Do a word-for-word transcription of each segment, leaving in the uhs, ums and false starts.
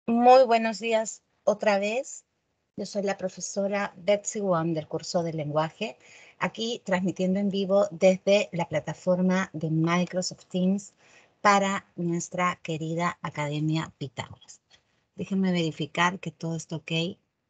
Muy buenos días otra vez. Yo soy la profesora Betsy Wong del curso de lenguaje, aquí transmitiendo en vivo desde la plataforma de Microsoft Teams para nuestra querida Academia Pitágoras. Déjenme verificar que todo está ok.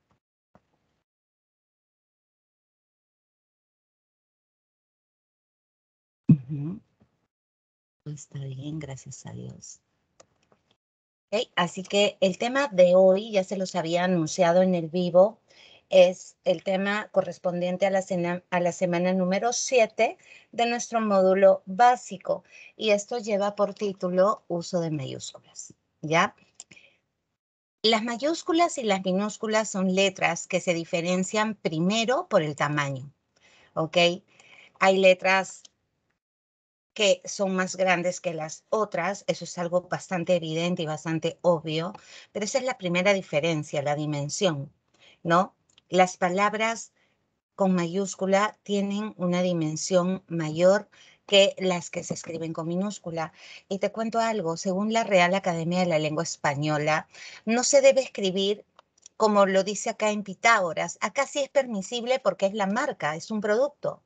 Uh-huh. Está bien, gracias a Dios. Okay, así que el tema de hoy, ya se los había anunciado en el vivo, es el tema correspondiente a la, sena, a la semana número siete de nuestro módulo básico. Y esto lleva por título uso de mayúsculas, ¿ya? Las mayúsculas y las minúsculas son letras que se diferencian primero por el tamaño, ¿ok? Hay letras que son más grandes que las otras, eso es algo bastante evidente y bastante obvio, pero esa es la primera diferencia, la dimensión, ¿no? Las palabras con mayúscula tienen una dimensión mayor que las que se escriben con minúscula. Y te cuento algo, según la Real Academia de la Lengua Española, no se debe escribir como lo dice acá en Pitágoras. Acá sí es permisible porque es la marca, es un producto.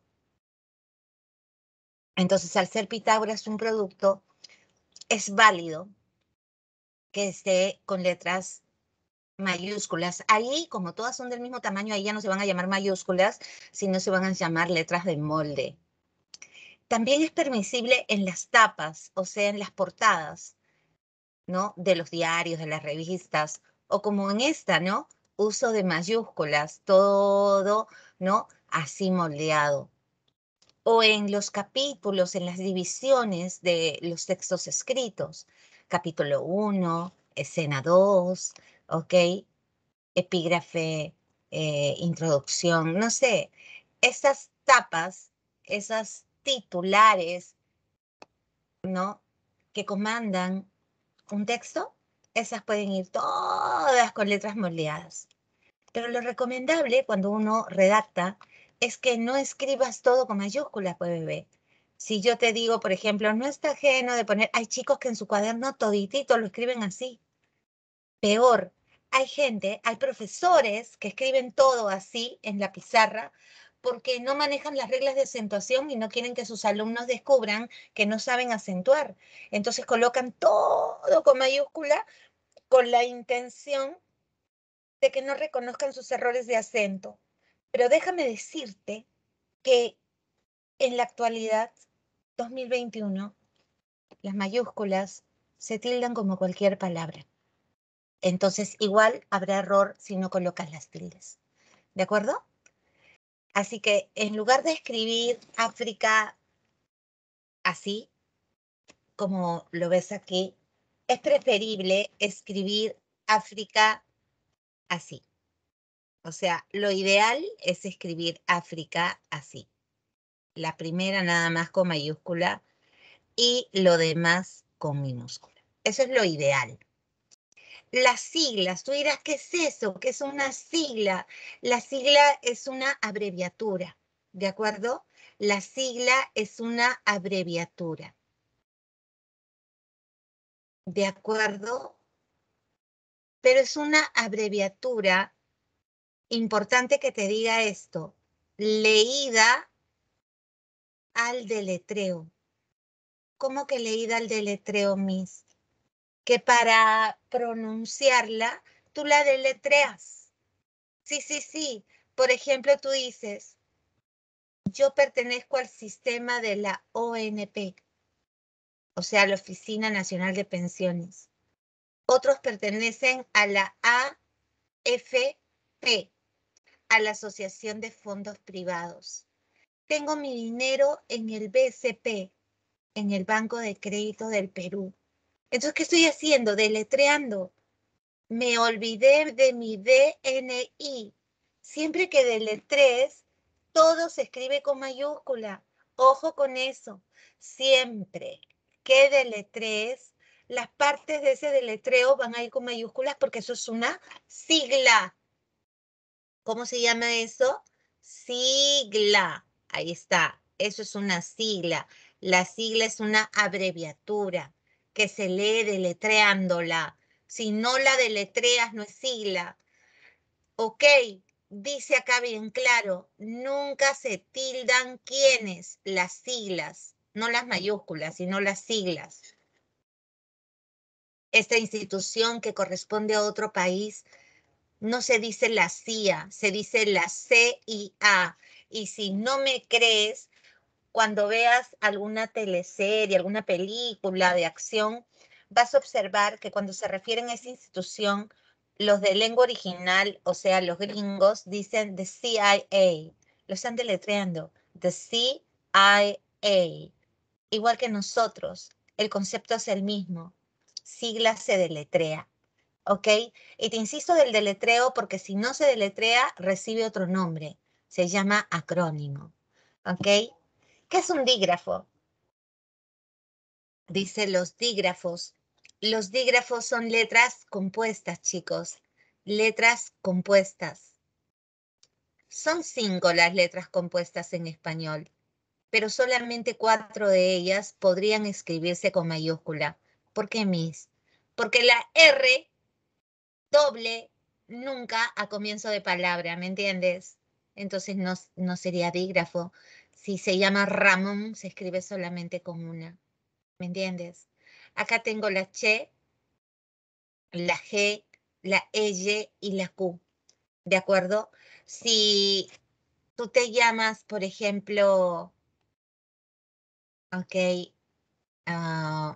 Entonces, al ser Pitágoras un producto, es válido que esté con letras mayúsculas. Ahí, como todas son del mismo tamaño, ahí ya no se van a llamar mayúsculas, sino se van a llamar letras de molde. También es permisible en las tapas, o sea, en las portadas, ¿no? De los diarios, de las revistas, o como en esta, ¿no? Uso de mayúsculas, todo, ¿no? Así moldeado. O en los capítulos, en las divisiones de los textos escritos. Capítulo uno, escena dos, ¿ok? Epígrafe, eh, introducción, no sé. Esas tapas, esas titulares, ¿no? Que comandan un texto, esas pueden ir todas con letras moldeadas. Pero lo recomendable cuando uno redacta es que no escribas todo con mayúsculas, pues bebé. Si yo te digo, por ejemplo, no está ajeno de poner, hay chicos que en su cuaderno toditito lo escriben así. Peor, hay gente, hay profesores que escriben todo así en la pizarra porque no manejan las reglas de acentuación y no quieren que sus alumnos descubran que no saben acentuar. Entonces colocan todo con mayúscula con la intención de que no reconozcan sus errores de acento. Pero déjame decirte que en la actualidad, dos mil veintiuno, las mayúsculas se tildan como cualquier palabra. Entonces, igual habrá error si no colocas las tildes. ¿De acuerdo? Así que en lugar de escribir África así, como lo ves aquí, es preferible escribir África así. O sea, lo ideal es escribir África así. La primera nada más con mayúscula y lo demás con minúscula. Eso es lo ideal. Las siglas, tú dirás, ¿qué es eso? ¿Qué es una sigla? La sigla es una abreviatura, ¿de acuerdo? La sigla es una abreviatura. ¿De acuerdo? Pero es una abreviatura, importante que te diga esto, leída al deletreo. ¿Cómo que leída al deletreo, Miss? Que para pronunciarla, tú la deletreas. Sí, sí, sí. Por ejemplo, tú dices, yo pertenezco al sistema de la O N P, o sea, la Oficina Nacional de Pensiones. Otros pertenecen a la A F P, a la Asociación de Fondos Privados. Tengo mi dinero en el B C P, en el Banco de Crédito del Perú. Entonces, ¿qué estoy haciendo? Deletreando. Me olvidé de mi D N I. Siempre que deletrees, todo se escribe con mayúscula. Ojo con eso. Siempre que deletrees, las partes de ese deletreo van a ir con mayúsculas porque eso es una sigla. ¿Cómo se llama eso? Sigla. Ahí está. Eso es una sigla. La sigla es una abreviatura que se lee deletreándola. Si no la deletreas, no es sigla. Ok, dice acá bien claro, nunca se tildan quiénes, las siglas, no las mayúsculas, sino las siglas. Esta institución que corresponde a otro país, no se dice la C I A, se dice la C I A. Y si no me crees, cuando veas alguna teleserie, alguna película de acción, vas a observar que cuando se refieren a esa institución, los de lengua original, o sea, los gringos, dicen the C I A. Lo están deletreando. The C I A. Igual que nosotros, el concepto es el mismo. Sigla se deletrea. ¿Ok? Y te insisto del deletreo porque si no se deletrea, recibe otro nombre. Se llama acrónimo. ¿Ok? ¿Qué es un dígrafo? Dice los dígrafos. Los dígrafos son letras compuestas, chicos. Letras compuestas. Son cinco las letras compuestas en español, pero solamente cuatro de ellas podrían escribirse con mayúscula. ¿Por qué, Miss? Porque la R doble nunca a comienzo de palabra, ¿me entiendes? Entonces no, no sería dígrafo. Si se llama Ramón, se escribe solamente con una, ¿me entiendes? Acá tengo la Che, la G, la L y la Q, ¿de acuerdo? Si tú te llamas, por ejemplo, ok, uh,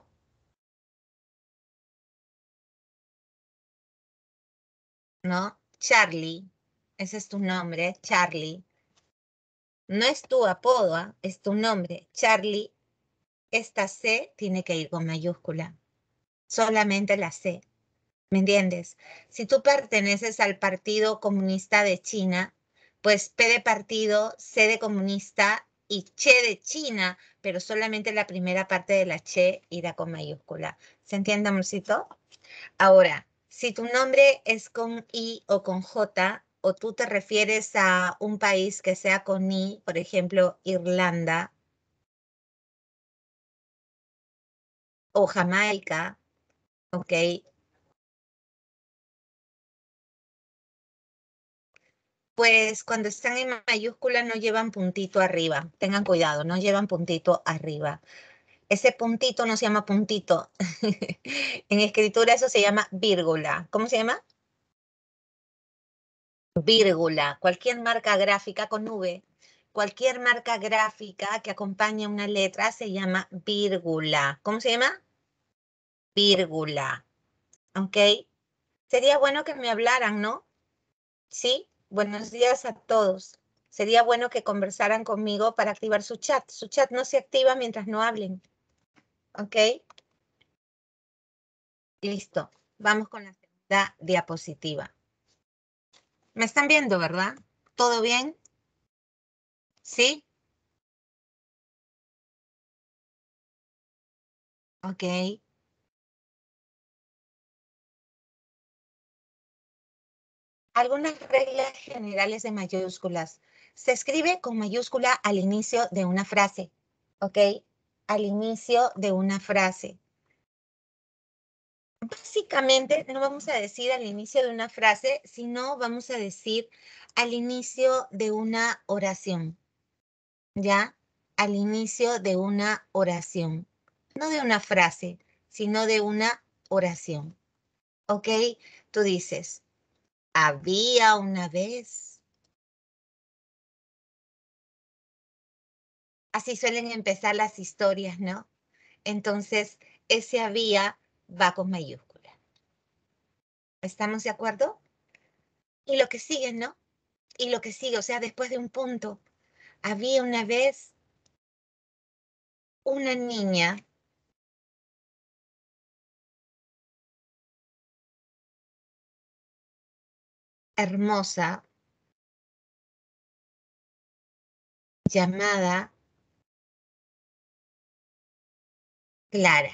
¿no? Charlie, ese es tu nombre, Charlie. No es tu apodo, ¿eh? Es tu nombre, Charlie. Esta C tiene que ir con mayúscula, solamente la C, ¿me entiendes? Si tú perteneces al Partido Comunista de China, pues P de partido, C de comunista y Che de China, pero solamente la primera parte de la Che irá con mayúscula. ¿Se entiende, amorcito? Ahora, si tu nombre es con I o con J, o tú te refieres a un país que sea con I, por ejemplo, Irlanda o Jamaica, ¿ok? Pues cuando están en mayúscula no llevan puntito arriba. Tengan cuidado, no llevan puntito arriba. Ese puntito no se llama puntito. En escritura eso se llama vírgula. ¿Cómo se llama? Vírgula. Cualquier marca gráfica con V, cualquier marca gráfica que acompañe una letra se llama vírgula. ¿Cómo se llama? Vírgula. ¿Ok? Sería bueno que me hablaran, ¿no? Sí. Buenos días a todos. Sería bueno que conversaran conmigo para activar su chat. Su chat no se activa mientras no hablen. ¿Ok? Listo. Vamos con la segunda diapositiva. ¿Me están viendo, verdad? ¿Todo bien? ¿Sí? Ok. Algunas reglas generales de mayúsculas. Se escribe con mayúscula al inicio de una frase. ¿Ok? Al inicio de una frase. Básicamente, no vamos a decir al inicio de una frase, sino vamos a decir al inicio de una oración, ¿ya? Al inicio de una oración. No de una frase, sino de una oración, ¿ok? Tú dices, había una vez. Así suelen empezar las historias, ¿no? Entonces, ese había va con mayúscula. ¿Estamos de acuerdo? Y lo que sigue, ¿no? Y lo que sigue, o sea, después de un punto. Había una vez una niña hermosa llamada Clara.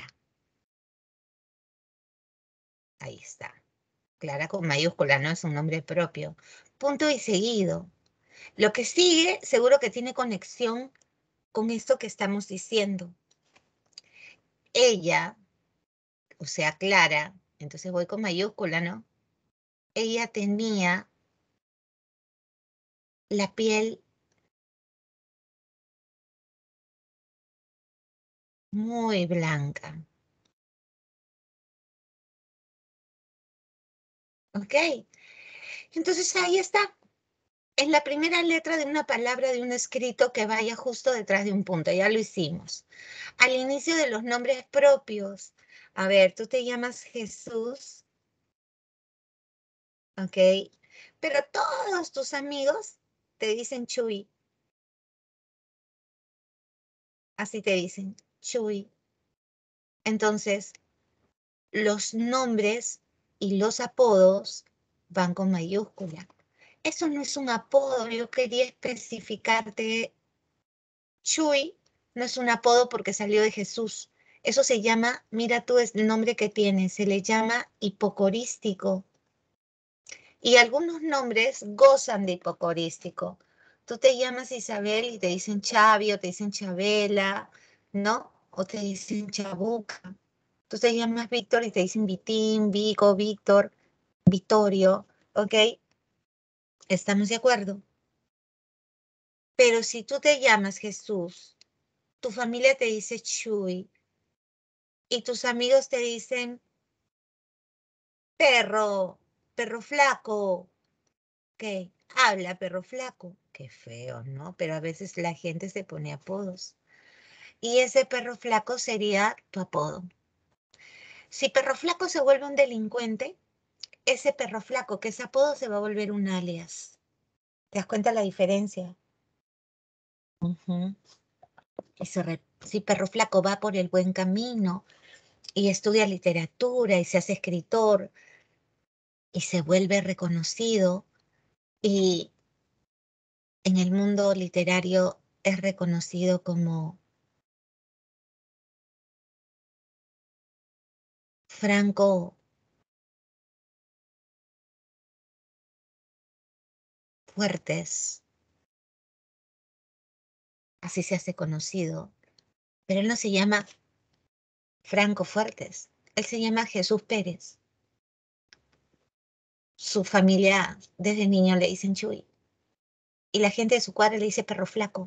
Ahí está. Clara con mayúscula, no es un nombre propio. Punto y seguido. Lo que sigue seguro que tiene conexión con esto que estamos diciendo. Ella, o sea, Clara, Entonces voy con mayúscula, ¿no? Ella tenía la piel muy blanca. ¿Ok? Entonces ahí está. Es la primera letra de una palabra de un escrito que vaya justo detrás de un punto. Ya lo hicimos. Al inicio de los nombres propios. A ver, tú te llamas Jesús. ¿Ok? Pero todos tus amigos te dicen Chuy. Así te dicen, Chuy. Entonces, los nombres y los apodos van con mayúscula. Eso no es un apodo, yo quería especificarte. Chuy no es un apodo porque salió de Jesús. Eso se llama, mira tú es el nombre que tiene, se le llama hipocorístico. Y algunos nombres gozan de hipocorístico. Tú te llamas Isabel y te dicen Chavi o te dicen Chabela, ¿no? O te dicen Chabuca. Tú te llamas Víctor y te dicen Vitín, Vico, Víctor, Vittorio, ¿ok? ¿Estamos de acuerdo? Pero si tú te llamas Jesús, tu familia te dice Chuy y tus amigos te dicen perro, perro flaco, ¿qué? Habla, perro flaco. Qué feo, ¿no? Pero a veces la gente se pone apodos. Y ese perro flaco sería tu apodo. Si perro flaco se vuelve un delincuente, ese perro flaco que es apodo se va a volver un alias. ¿Te das cuenta la diferencia? Uh-huh. Y se re- si perro flaco va por el buen camino y estudia literatura y se hace escritor y se vuelve reconocido y en el mundo literario es reconocido como Franco Fuertes, así se hace conocido, pero él no se llama Franco Fuertes, él se llama Jesús Pérez. Su familia desde niño le dicen Chuy y la gente de su cuadra le dice perro flaco,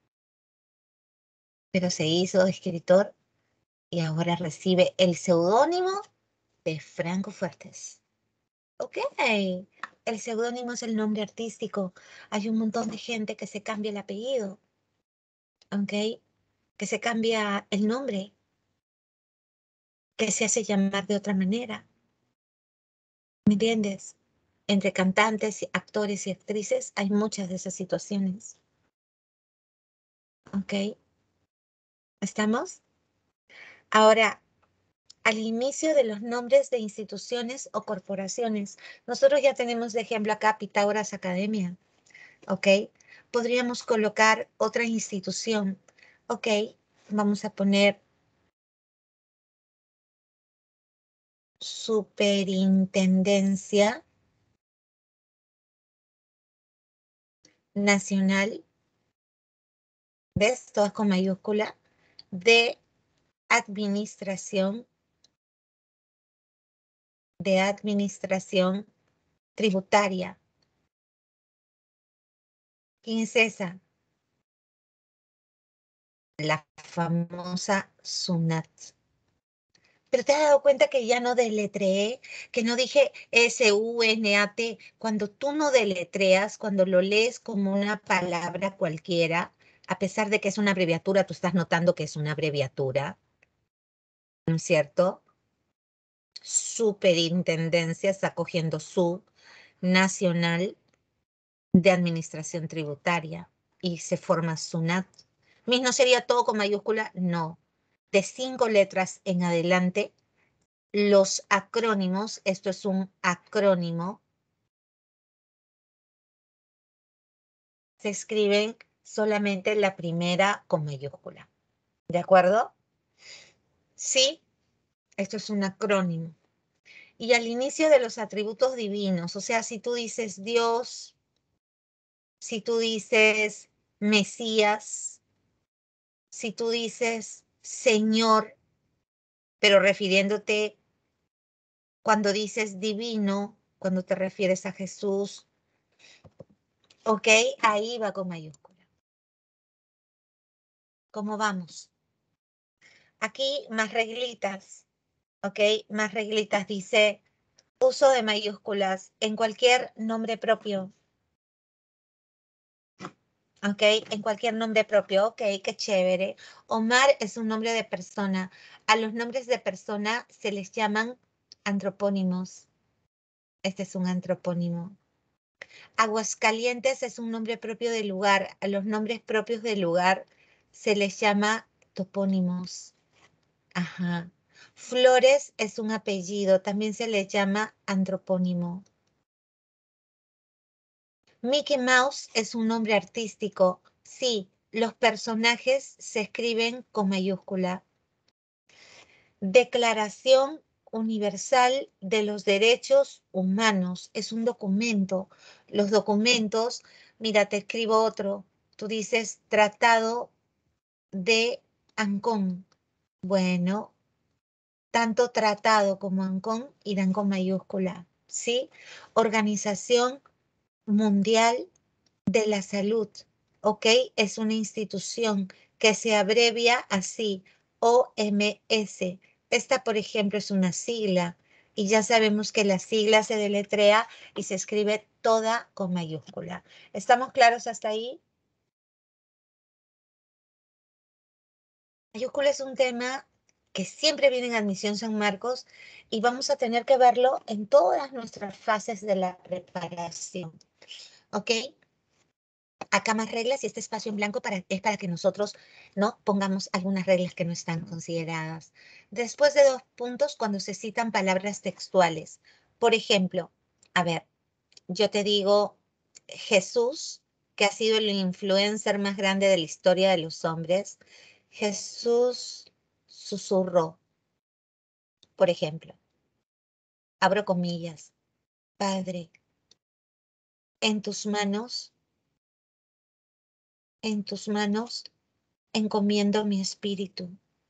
pero se hizo escritor y ahora recibe el seudónimo de Franco Fuertes. Ok, el seudónimo es el nombre artístico. Hay un montón de gente que se cambia el apellido, ok, que se cambia el nombre, que se hace llamar de otra manera. ¿Me entiendes? Entre cantantes, actores y actrices hay muchas de esas situaciones. ¿Ok? ¿Estamos? Ahora, al inicio de los nombres de instituciones o corporaciones, nosotros ya tenemos de ejemplo acá Pitágoras Academia. ¿Ok? Podríamos colocar otra institución. ¿Ok? Vamos a poner Superintendencia Nacional, ¿ves? Todas con mayúscula, de Administración, de Administración Tributaria. ¿Quién es esa? La famosa SUNAT. Pero te has dado cuenta que ya no deletreé, que no dije S U N A T. Cuando tú no deletreas, cuando lo lees como una palabra cualquiera, a pesar de que es una abreviatura, tú estás notando que es una abreviatura, ¿no es cierto? Superintendencia está cogiendo su Nacional de Administración Tributaria y se forma SUNAT. ¿Mis no sería todo con mayúscula? No. De cinco letras en adelante, los acrónimos, esto es un acrónimo, se escriben solamente la primera con mayúscula. ¿De acuerdo? Sí, esto es un acrónimo. Y al inicio de los atributos divinos, o sea, si tú dices Dios, si tú dices Mesías, si tú dices Señor, pero refiriéndote cuando dices divino, cuando te refieres a Jesús, ¿ok? Ahí va con mayúscula. ¿Cómo vamos? Aquí más reglitas, ¿ok? Más reglitas dice uso de mayúsculas en cualquier nombre propio. ¿Ok? En cualquier nombre propio. Ok, qué chévere. Omar es un nombre de persona. A los nombres de persona se les llaman antropónimos. Este es un antropónimo. Aguascalientes es un nombre propio de lugar. A los nombres propios de lugar se les llama topónimos. Ajá. Flores es un apellido. También se les llama antropónimo. Mickey Mouse es un nombre artístico. Sí, los personajes se escriben con mayúscula. Declaración Universal de los Derechos Humanos. Es un documento. Los documentos, mira, te escribo otro. Tú dices Tratado de Ancón. Bueno, tanto tratado como Ancón irán con mayúscula. ¿Sí? Organización Mundial de la Salud, ¿ok? Es una institución que se abrevia así, O M S. Esta, por ejemplo, es una sigla y ya sabemos que la sigla se deletrea y se escribe toda con mayúscula. ¿Estamos claros hasta ahí? Mayúscula es un tema que siempre viene en Admisión San Marcos y vamos a tener que verlo en todas nuestras fases de la preparación, ¿ok? Acá más reglas y este espacio en blanco para, es para que nosotros no pongamos algunas reglas que no están consideradas. Después de dos puntos, cuando se citan palabras textuales. Por ejemplo, a ver, yo te digo Jesús, que ha sido el influencer más grande de la historia de los hombres. Jesús susurró, por ejemplo. Abro comillas. Padre, en tus manos, en tus manos encomiendo mi espíritu.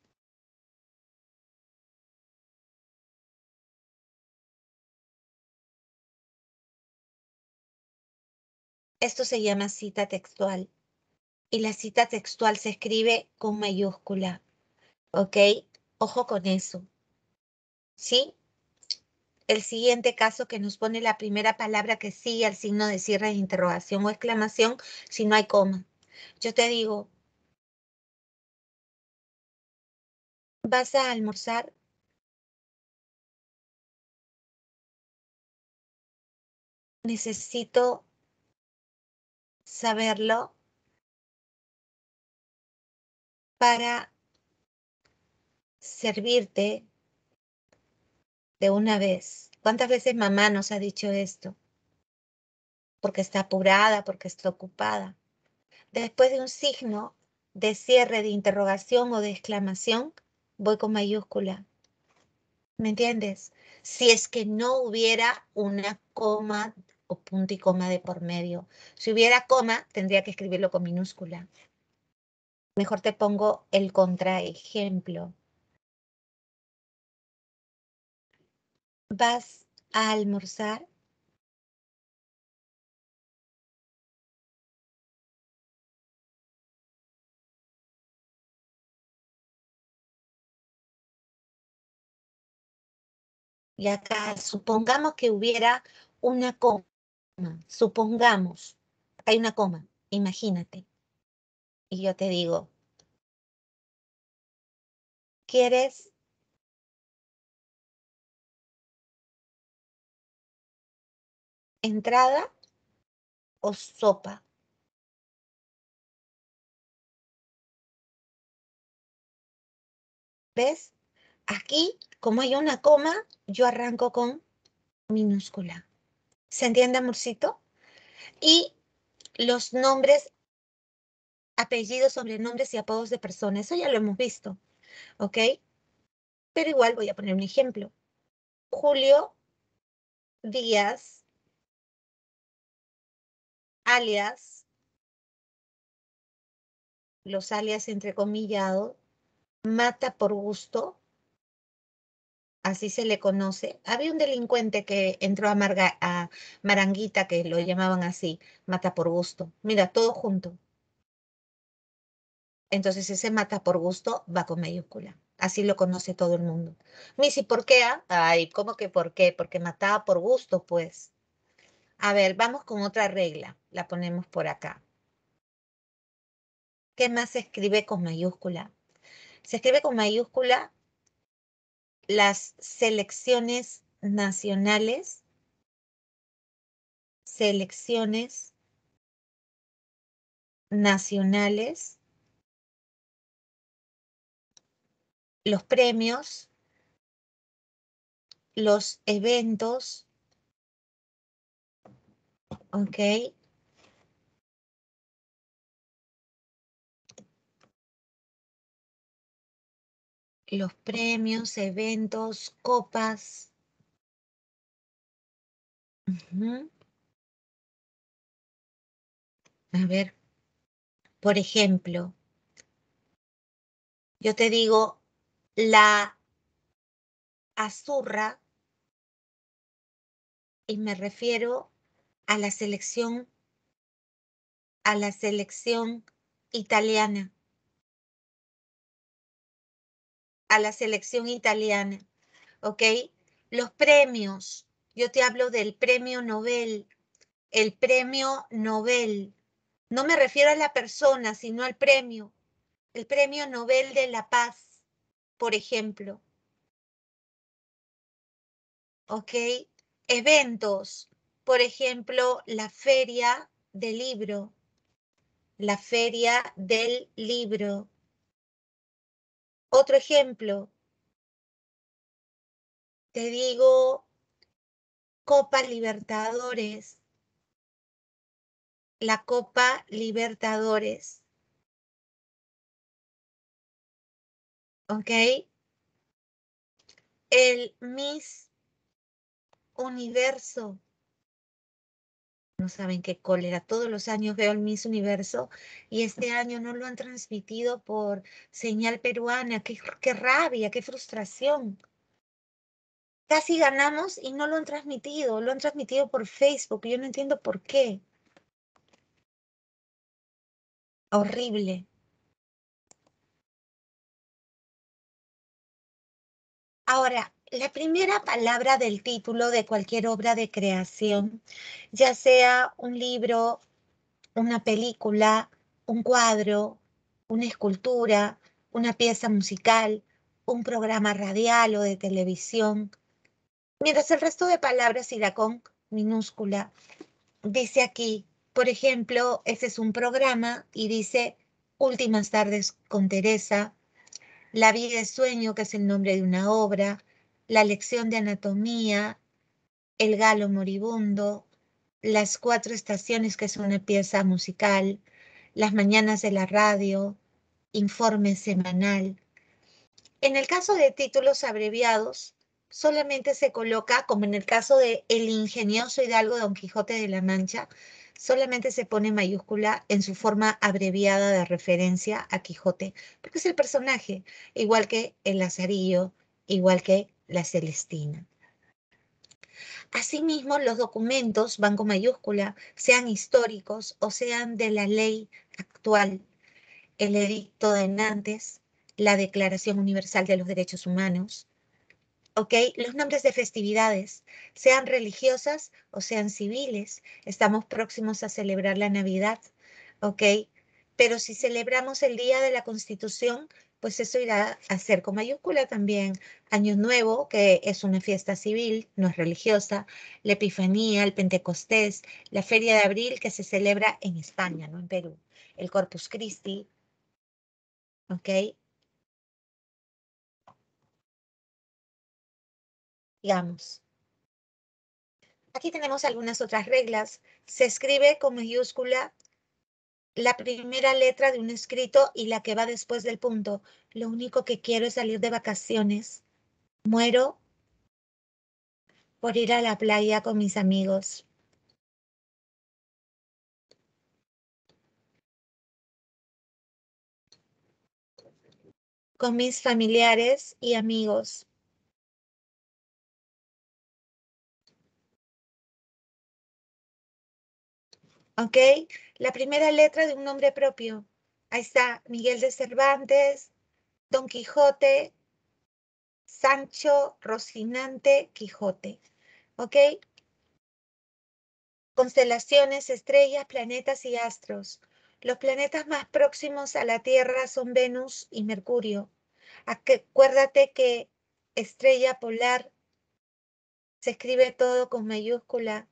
Esto se llama cita textual y la cita textual se escribe con mayúscula, ¿ok? Ojo con eso, ¿sí? El siguiente caso que nos pone la primera palabra que sigue al signo de cierre de interrogación o exclamación si no hay coma. Yo te digo, ¿vas a almorzar? Necesito saberlo para servirte de una vez. ¿Cuántas veces mamá nos ha dicho esto? Porque está apurada, porque está ocupada. Después de un signo de cierre de interrogación o de exclamación, voy con mayúscula. ¿Me entiendes? Si es que no hubiera una coma o punto y coma de por medio. Si hubiera coma, tendría que escribirlo con minúscula. Mejor te pongo el contraejemplo. ¿Vas a almorzar? Y acá supongamos que hubiera una coma. Supongamos, hay una coma, imagínate. Y yo te digo, ¿quieres entrada o sopa? ¿Ves? Aquí, como hay una coma, yo arranco con minúscula. ¿Se entiende, amorcito? Y los nombres, apellidos, sobrenombres y apodos de personas, eso ya lo hemos visto, ¿ok? Pero igual voy a poner un ejemplo. Julio Díaz, alias, los alias entrecomillados, mata por gusto así se le conoce. Había un delincuente que entró a, Marga- a Maranguita, que lo llamaban así, mata por gusto. Mira, todo junto. Entonces ese mata por gusto va con mayúscula. Así lo conoce todo el mundo. Missy, ¿por qué? ah? Ay, ¿cómo que por qué? Porque mataba por gusto, pues. A ver, vamos con otra regla. La ponemos por acá. ¿Qué más se escribe con mayúscula? Se escribe con mayúscula las selecciones nacionales, selecciones nacionales, los premios, los eventos, ¿ok? Los premios, eventos, copas. Ujú. A ver, por ejemplo, yo te digo, la azurra, y me refiero a la selección, a la selección italiana, a la selección italiana, ¿ok? Los premios, yo te hablo del premio Nobel, el premio Nobel. No me refiero a la persona, sino al premio, el premio Nobel de la Paz, por ejemplo, ¿ok? Eventos, por ejemplo, la feria del libro, la feria del libro. Otro ejemplo, te digo Copa Libertadores, la Copa Libertadores, ¿ok? El Miss Universo. No saben qué cólera. Todos los años veo el Miss Universo y este año no lo han transmitido por señal peruana. Qué, qué rabia, qué frustración. Casi ganamos y no lo han transmitido. Lo han transmitido por Facebook. Yo no entiendo por qué. Horrible. Ahora, la primera palabra del título de cualquier obra de creación, ya sea un libro, una película, un cuadro, una escultura, una pieza musical, un programa radial o de televisión, mientras el resto de palabras irá con minúscula. Dice aquí, por ejemplo, este es un programa y dice Últimas tardes con Teresa, La vida es sueño, que es el nombre de una obra, La lección de anatomía, El galo moribundo, Las cuatro estaciones, que es una pieza musical, Las mañanas de la radio, Informe semanal. En el caso de títulos abreviados, solamente se coloca, como en el caso de El ingenioso hidalgo Don Quijote de la Mancha, solamente se pone mayúscula en su forma abreviada de referencia a Quijote, porque es el personaje, igual que el Lazarillo, igual que la Celestina. Asimismo, los documentos van con mayúscula, sean históricos o sean de la ley actual, el Edicto de Nantes, la Declaración Universal de los Derechos Humanos, ¿ok? Los nombres de festividades, sean religiosas o sean civiles. Estamos próximos a celebrar la Navidad, ¿ok? Pero si celebramos el Día de la Constitución, pues eso irá a ser con mayúscula también. Año Nuevo, que es una fiesta civil, no es religiosa. La Epifanía, el Pentecostés, la Feria de Abril, que se celebra en España, no en Perú. El Corpus Christi, ¿ok? Digamos. Aquí tenemos algunas otras reglas. Se escribe con mayúscula la primera letra de un escrito y la que va después del punto. Lo único que quiero es salir de vacaciones. Muero por ir a la playa con mis amigos, con mis familiares y amigos. ¿Ok? La primera letra de un nombre propio. Ahí está, Miguel de Cervantes, Don Quijote, Sancho, Rocinante, Quijote. ¿Ok? Constelaciones, estrellas, planetas y astros. Los planetas más próximos a la Tierra son Venus y Mercurio. Acuérdate que estrella polar se escribe todo con mayúscula.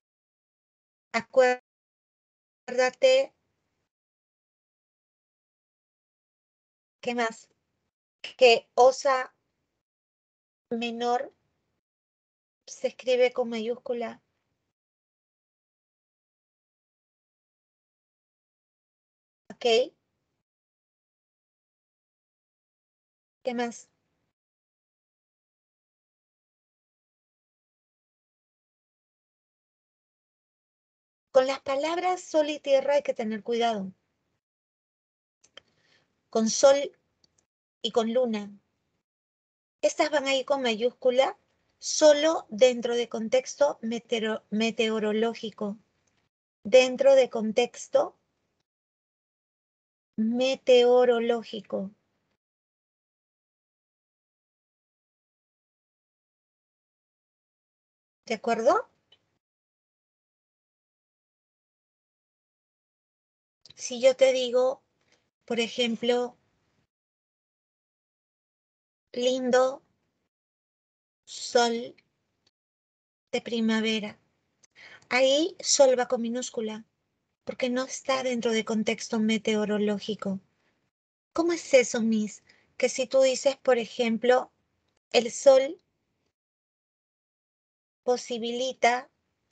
Acuérdate, ¿qué más? Que Osa menor se escribe con mayúscula. ¿Ok? ¿Qué más? Con las palabras sol y tierra hay que tener cuidado. Con sol y con luna. Estas van a ir con mayúscula solo dentro de contexto meteoro, meteorológico. Dentro de contexto meteorológico. ¿De acuerdo? Si yo te digo, por ejemplo, lindo sol de primavera. Ahí sol va con minúscula, porque no está dentro de contexto meteorológico. ¿Cómo es eso, Miss? Que si tú dices, por ejemplo, el sol posibilita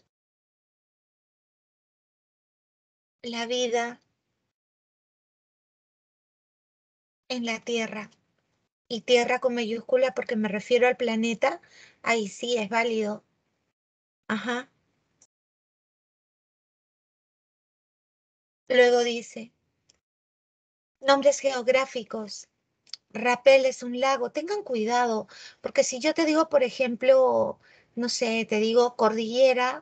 la vida en la Tierra. Y Tierra con mayúscula porque me refiero al planeta, ahí sí es válido. Ajá. Luego dice, nombres geográficos. Rapel es un lago. Tengan cuidado, porque si yo te digo, por ejemplo, no sé, te digo cordillera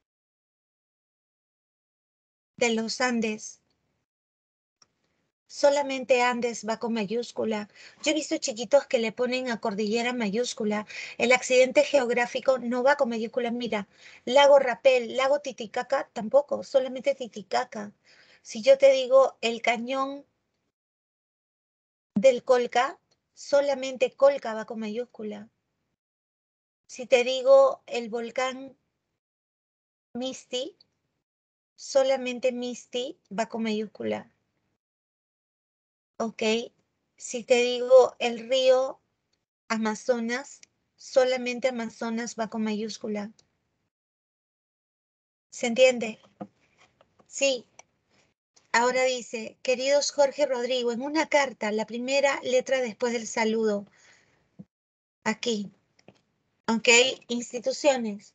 de los Andes, solamente Andes va con mayúscula. Yo he visto chiquitos que le ponen a cordillera mayúscula. El accidente geográfico no va con mayúscula. Mira, lago Rapel, lago Titicaca, tampoco, solamente Titicaca. Si yo te digo el cañón del Colca, solamente Colca va con mayúscula. Si te digo el volcán Misti, solamente Misti va con mayúscula. Ok. Si te digo el río Amazonas, solamente Amazonas va con mayúscula. ¿Se entiende? Sí. Ahora dice, queridos Jorge Rodrigo, en una carta, la primera letra después del saludo. Aquí. Ok. Instituciones.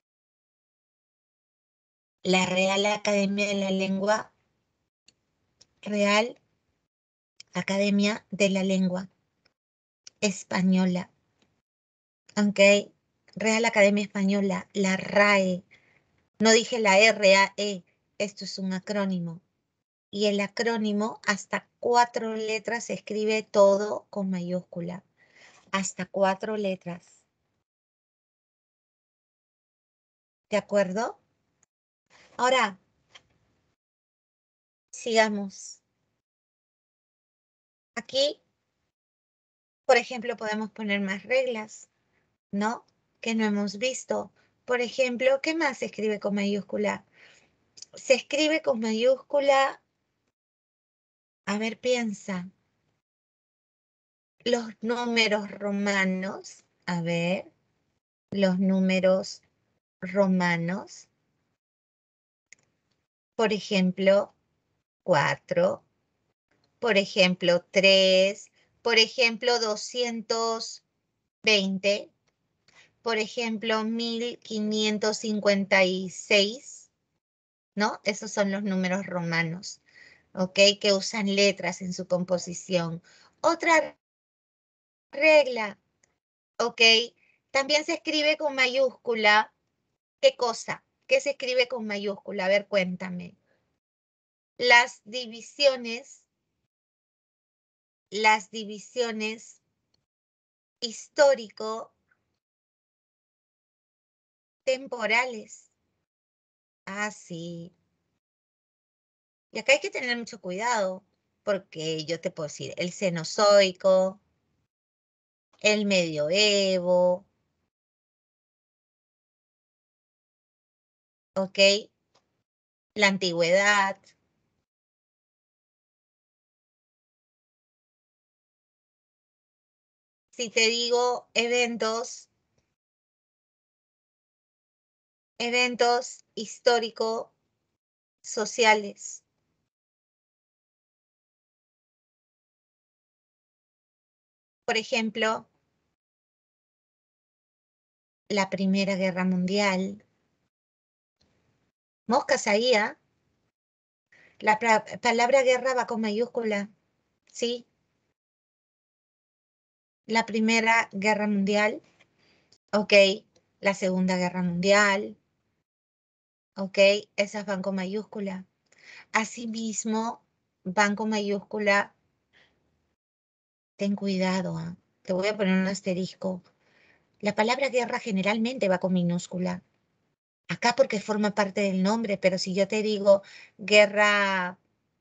La Real Academia de la Lengua. Real Academia de la Lengua Española. Ok. Real Academia Española. La RAE. No dije la R A E. Esto es un acrónimo. Y el acrónimo hasta cuatro letras se escribe todo con mayúscula. Hasta cuatro letras. ¿De acuerdo? Ahora, sigamos. Aquí, por ejemplo, podemos poner más reglas, ¿no? Que no hemos visto. Por ejemplo, ¿qué más se escribe con mayúscula? Se escribe con mayúscula, a ver, piensa. Los números romanos, a ver, los números romanos. Por ejemplo, cuatro, por ejemplo, tres, por ejemplo, doscientos veinte, por ejemplo, mil quinientos cincuenta y seis, ¿no? Esos son los números romanos, ¿ok? Que usan letras en su composición. Otra regla, ¿ok? También se escribe con mayúscula. ¿Qué cosa? ¿Qué se escribe con mayúscula? A ver, cuéntame. Las divisiones, las divisiones histórico temporales. Ah, sí. Y acá hay que tener mucho cuidado, porque yo te puedo decir el Cenozoico, el Medioevo, ¿ok? La Antigüedad. Si te digo eventos, eventos histórico-sociales. Por ejemplo, la Primera Guerra Mundial. Moscas ahí, ¿ah? La pra- palabra guerra va con mayúscula, ¿sí? La Primera Guerra Mundial, ¿ok? La Segunda Guerra Mundial, ¿ok? Esas van con mayúscula. Asimismo, van con mayúscula. Ten cuidado, ¿ah? Te voy a poner un asterisco. La palabra guerra generalmente va con minúscula. Acá porque forma parte del nombre, pero si yo te digo guerra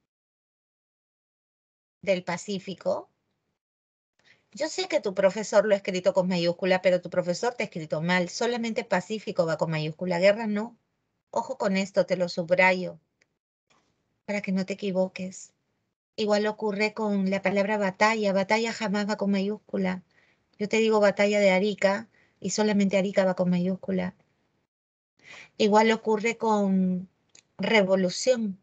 del Pacífico, yo sé que tu profesor lo ha escrito con mayúscula, pero tu profesor te ha escrito mal. Solamente Pacífico va con mayúscula, guerra no. Ojo con esto, te lo subrayo, para que no te equivoques. Igual ocurre con la palabra batalla. Batalla jamás va con mayúscula. Yo te digo batalla de Arica y solamente Arica va con mayúscula. Igual ocurre con revolución.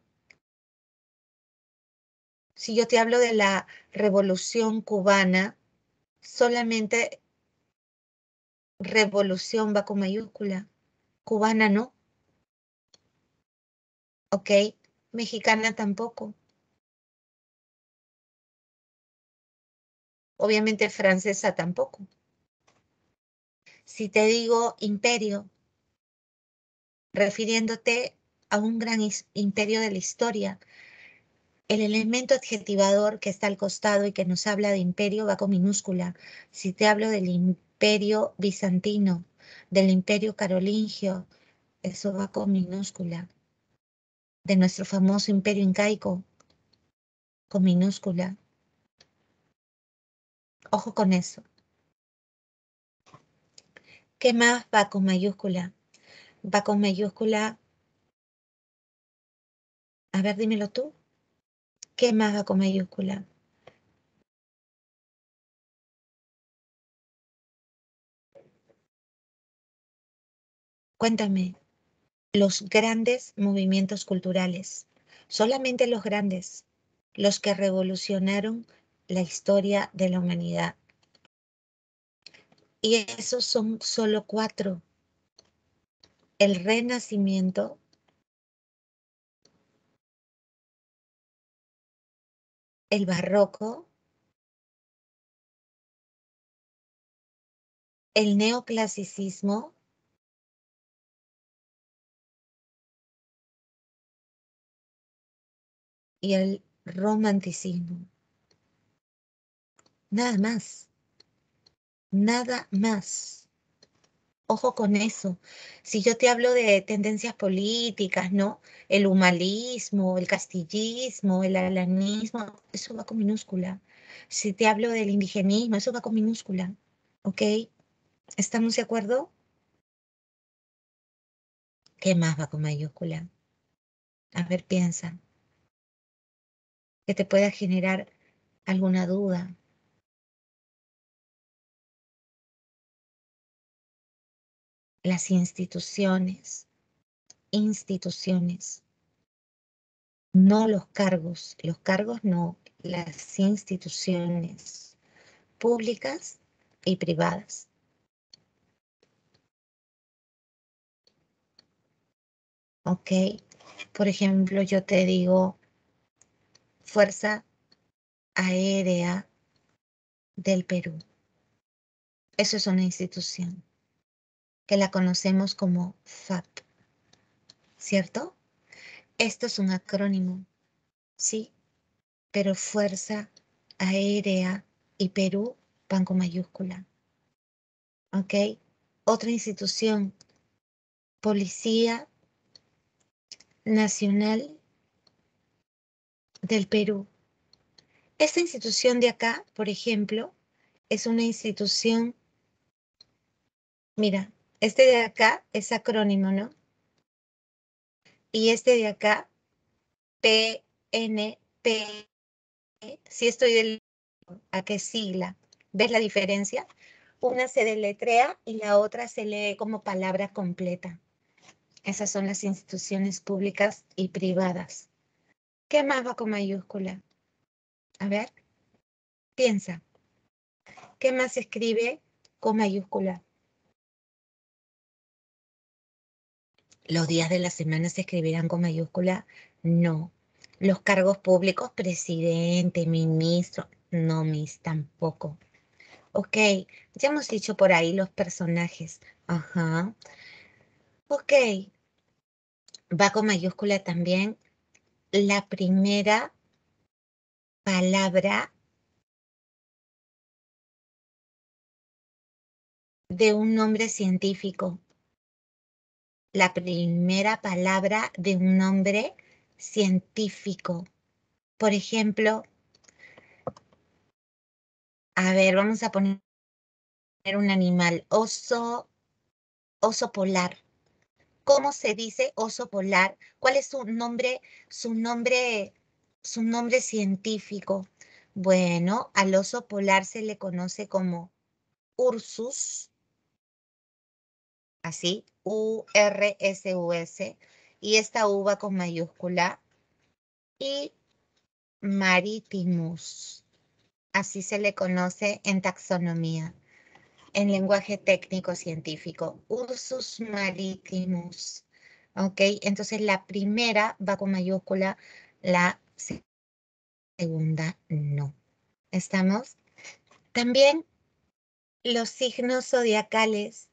Si yo te hablo de la revolución cubana, solamente revolución va con mayúscula. Cubana no, ¿ok? Mexicana tampoco. Obviamente francesa tampoco. Si te digo imperio, refiriéndote a un gran imperio de la historia, el elemento adjetivador que está al costado y que nos habla de imperio va con minúscula. Si te hablo del imperio bizantino, del imperio carolingio, eso va con minúscula. De nuestro famoso imperio incaico, con minúscula. Ojo con eso. ¿Qué más va con mayúscula? Va con mayúscula. A ver, dímelo tú. ¿Qué más va con mayúscula? Cuéntame. Los grandes movimientos culturales. Solamente los grandes. Los que revolucionaron la historia de la humanidad. Y esos son solo cuatro. El Renacimiento, el Barroco, el Neoclasicismo y el Romanticismo. Nada más. Nada más. Ojo con eso. Si yo te hablo de tendencias políticas, ¿no? El humanismo, el castillismo, el alanismo, eso va con minúscula. Si te hablo del indigenismo, eso va con minúscula. ¿Ok? ¿Estamos de acuerdo? ¿Qué más va con mayúscula? A ver, piensa. Que te pueda generar alguna duda. Las instituciones. Instituciones. No los cargos. Los cargos no. Las instituciones públicas y privadas. ¿Ok? Por ejemplo, yo te digo Fuerza Aérea del Perú. Eso es una institución que la conocemos como F A P. ¿cierto? Esto es un acrónimo, ¿sí? Pero Fuerza Aérea y Perú van con mayúscula, ¿ok? Otra institución, Policía Nacional del Perú. Esta institución de acá, por ejemplo, es una institución, mira, este de acá es acrónimo, ¿no? Y este de acá, P N P, si estoy del, ¿a qué sigla? ¿Ves la diferencia? Una se deletrea y la otra se lee como palabra completa. Esas son las instituciones públicas y privadas. ¿Qué más va con mayúscula? A ver, piensa. ¿Qué más se escribe con mayúscula? ¿Los días de la semana se escribirán con mayúscula? No. Los cargos públicos, presidente, ministro, no, mis, tampoco. Ok, ya hemos dicho por ahí los personajes. Ajá. Ok, va con mayúscula también la primera palabra de un nombre científico. La primera palabra de un nombre científico. Por ejemplo, a ver, vamos a poner un animal, oso, oso polar. ¿Cómo se dice oso polar? ¿Cuál es su nombre, su nombre, su nombre científico? Bueno, al oso polar se le conoce como Ursus, así, U R S U S, y esta U va con mayúscula, y Maritimus, así se le conoce en taxonomía, en lenguaje técnico científico, Ursus maritimus. ¿Ok? Entonces la primera va con mayúscula, la segunda no. ¿Estamos? También los signos zodiacales,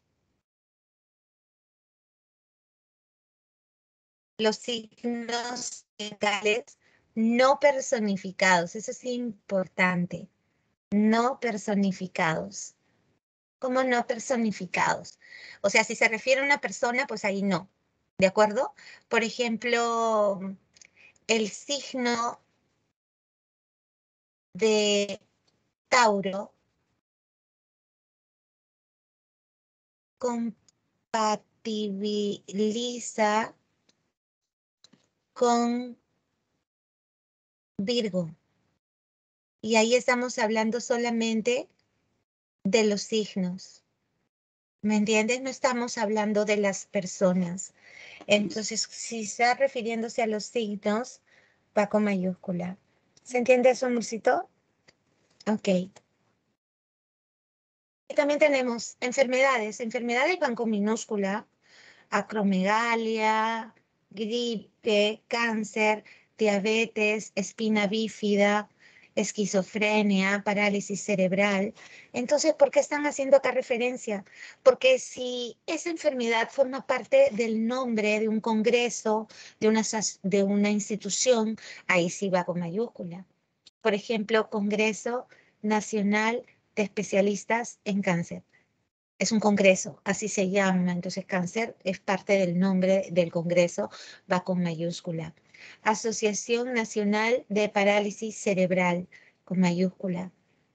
los signos zodiacales no personificados, eso es importante, no personificados. ¿Cómo no personificados? O sea, si se refiere a una persona, pues ahí no, ¿de acuerdo? Por ejemplo, el signo de Tauro compatibiliza con Virgo. Y ahí estamos hablando solamente de los signos. ¿Me entiendes? No estamos hablando de las personas. Entonces, si está refiriéndose a los signos, va con mayúscula. ¿Se entiende eso, amorcito? Ok. Y también tenemos enfermedades. Enfermedades van con minúscula. Acromegalia, gripe, cáncer, diabetes, espina bífida, esquizofrenia, parálisis cerebral. Entonces, ¿por qué están haciendo acá referencia? Porque si esa enfermedad forma parte del nombre de un congreso, de una, de una institución, ahí sí va con mayúscula. Por ejemplo, Congreso Nacional de Especialistas en Cáncer. Es un congreso, así se llama. Entonces, cáncer es parte del nombre del congreso, va con mayúscula. Asociación Nacional de Parálisis Cerebral, con mayúscula.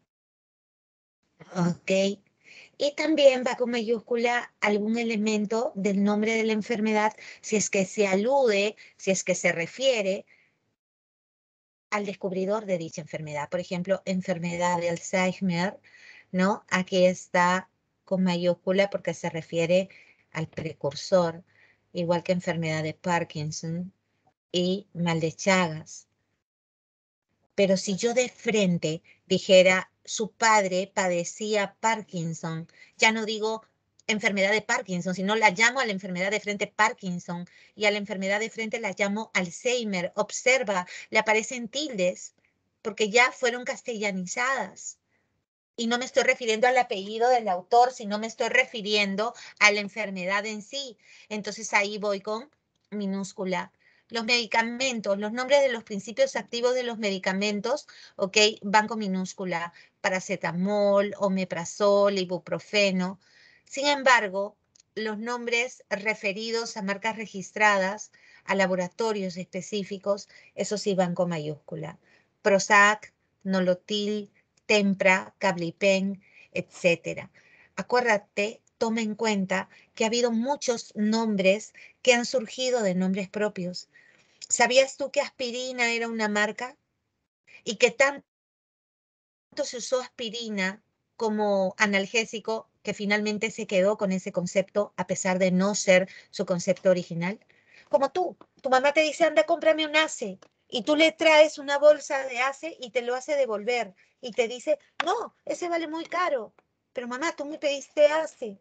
Ok. Y también va con mayúscula algún elemento del nombre de la enfermedad, si es que se alude, si es que se refiere al descubridor de dicha enfermedad. Por ejemplo, enfermedad de Alzheimer, ¿no? Aquí está con mayúscula porque se refiere al precursor, igual que enfermedad de Parkinson y mal de Chagas. Pero si yo de frente dijera su padre padecía Parkinson, ya no digo enfermedad de Parkinson, sino la llamo a la enfermedad de frente Parkinson y a la enfermedad de frente la llamo Alzheimer. Observa, le aparecen tildes porque ya fueron castellanizadas. Y no me estoy refiriendo al apellido del autor, sino me estoy refiriendo a la enfermedad en sí. Entonces ahí voy con minúscula. Los medicamentos, los nombres de los principios activos de los medicamentos, ok, van con minúscula. Paracetamol, omeprazol, ibuprofeno. Sin embargo, los nombres referidos a marcas registradas, a laboratorios específicos, esos sí van con mayúscula. Prozac, Nolotil, Tempra, Cablipen, etcétera. Acuérdate, toma en cuenta que ha habido muchos nombres que han surgido de nombres propios. ¿Sabías tú que aspirina era una marca? Y que tanto se usó aspirina como analgésico que finalmente se quedó con ese concepto a pesar de no ser su concepto original. Como tú, tu mamá te dice, anda, cómprame un ACE, y tú le traes una bolsa de ACE y te lo hace devolver. Y te dice, no, ese vale muy caro. Pero mamá, tú me pediste ACE.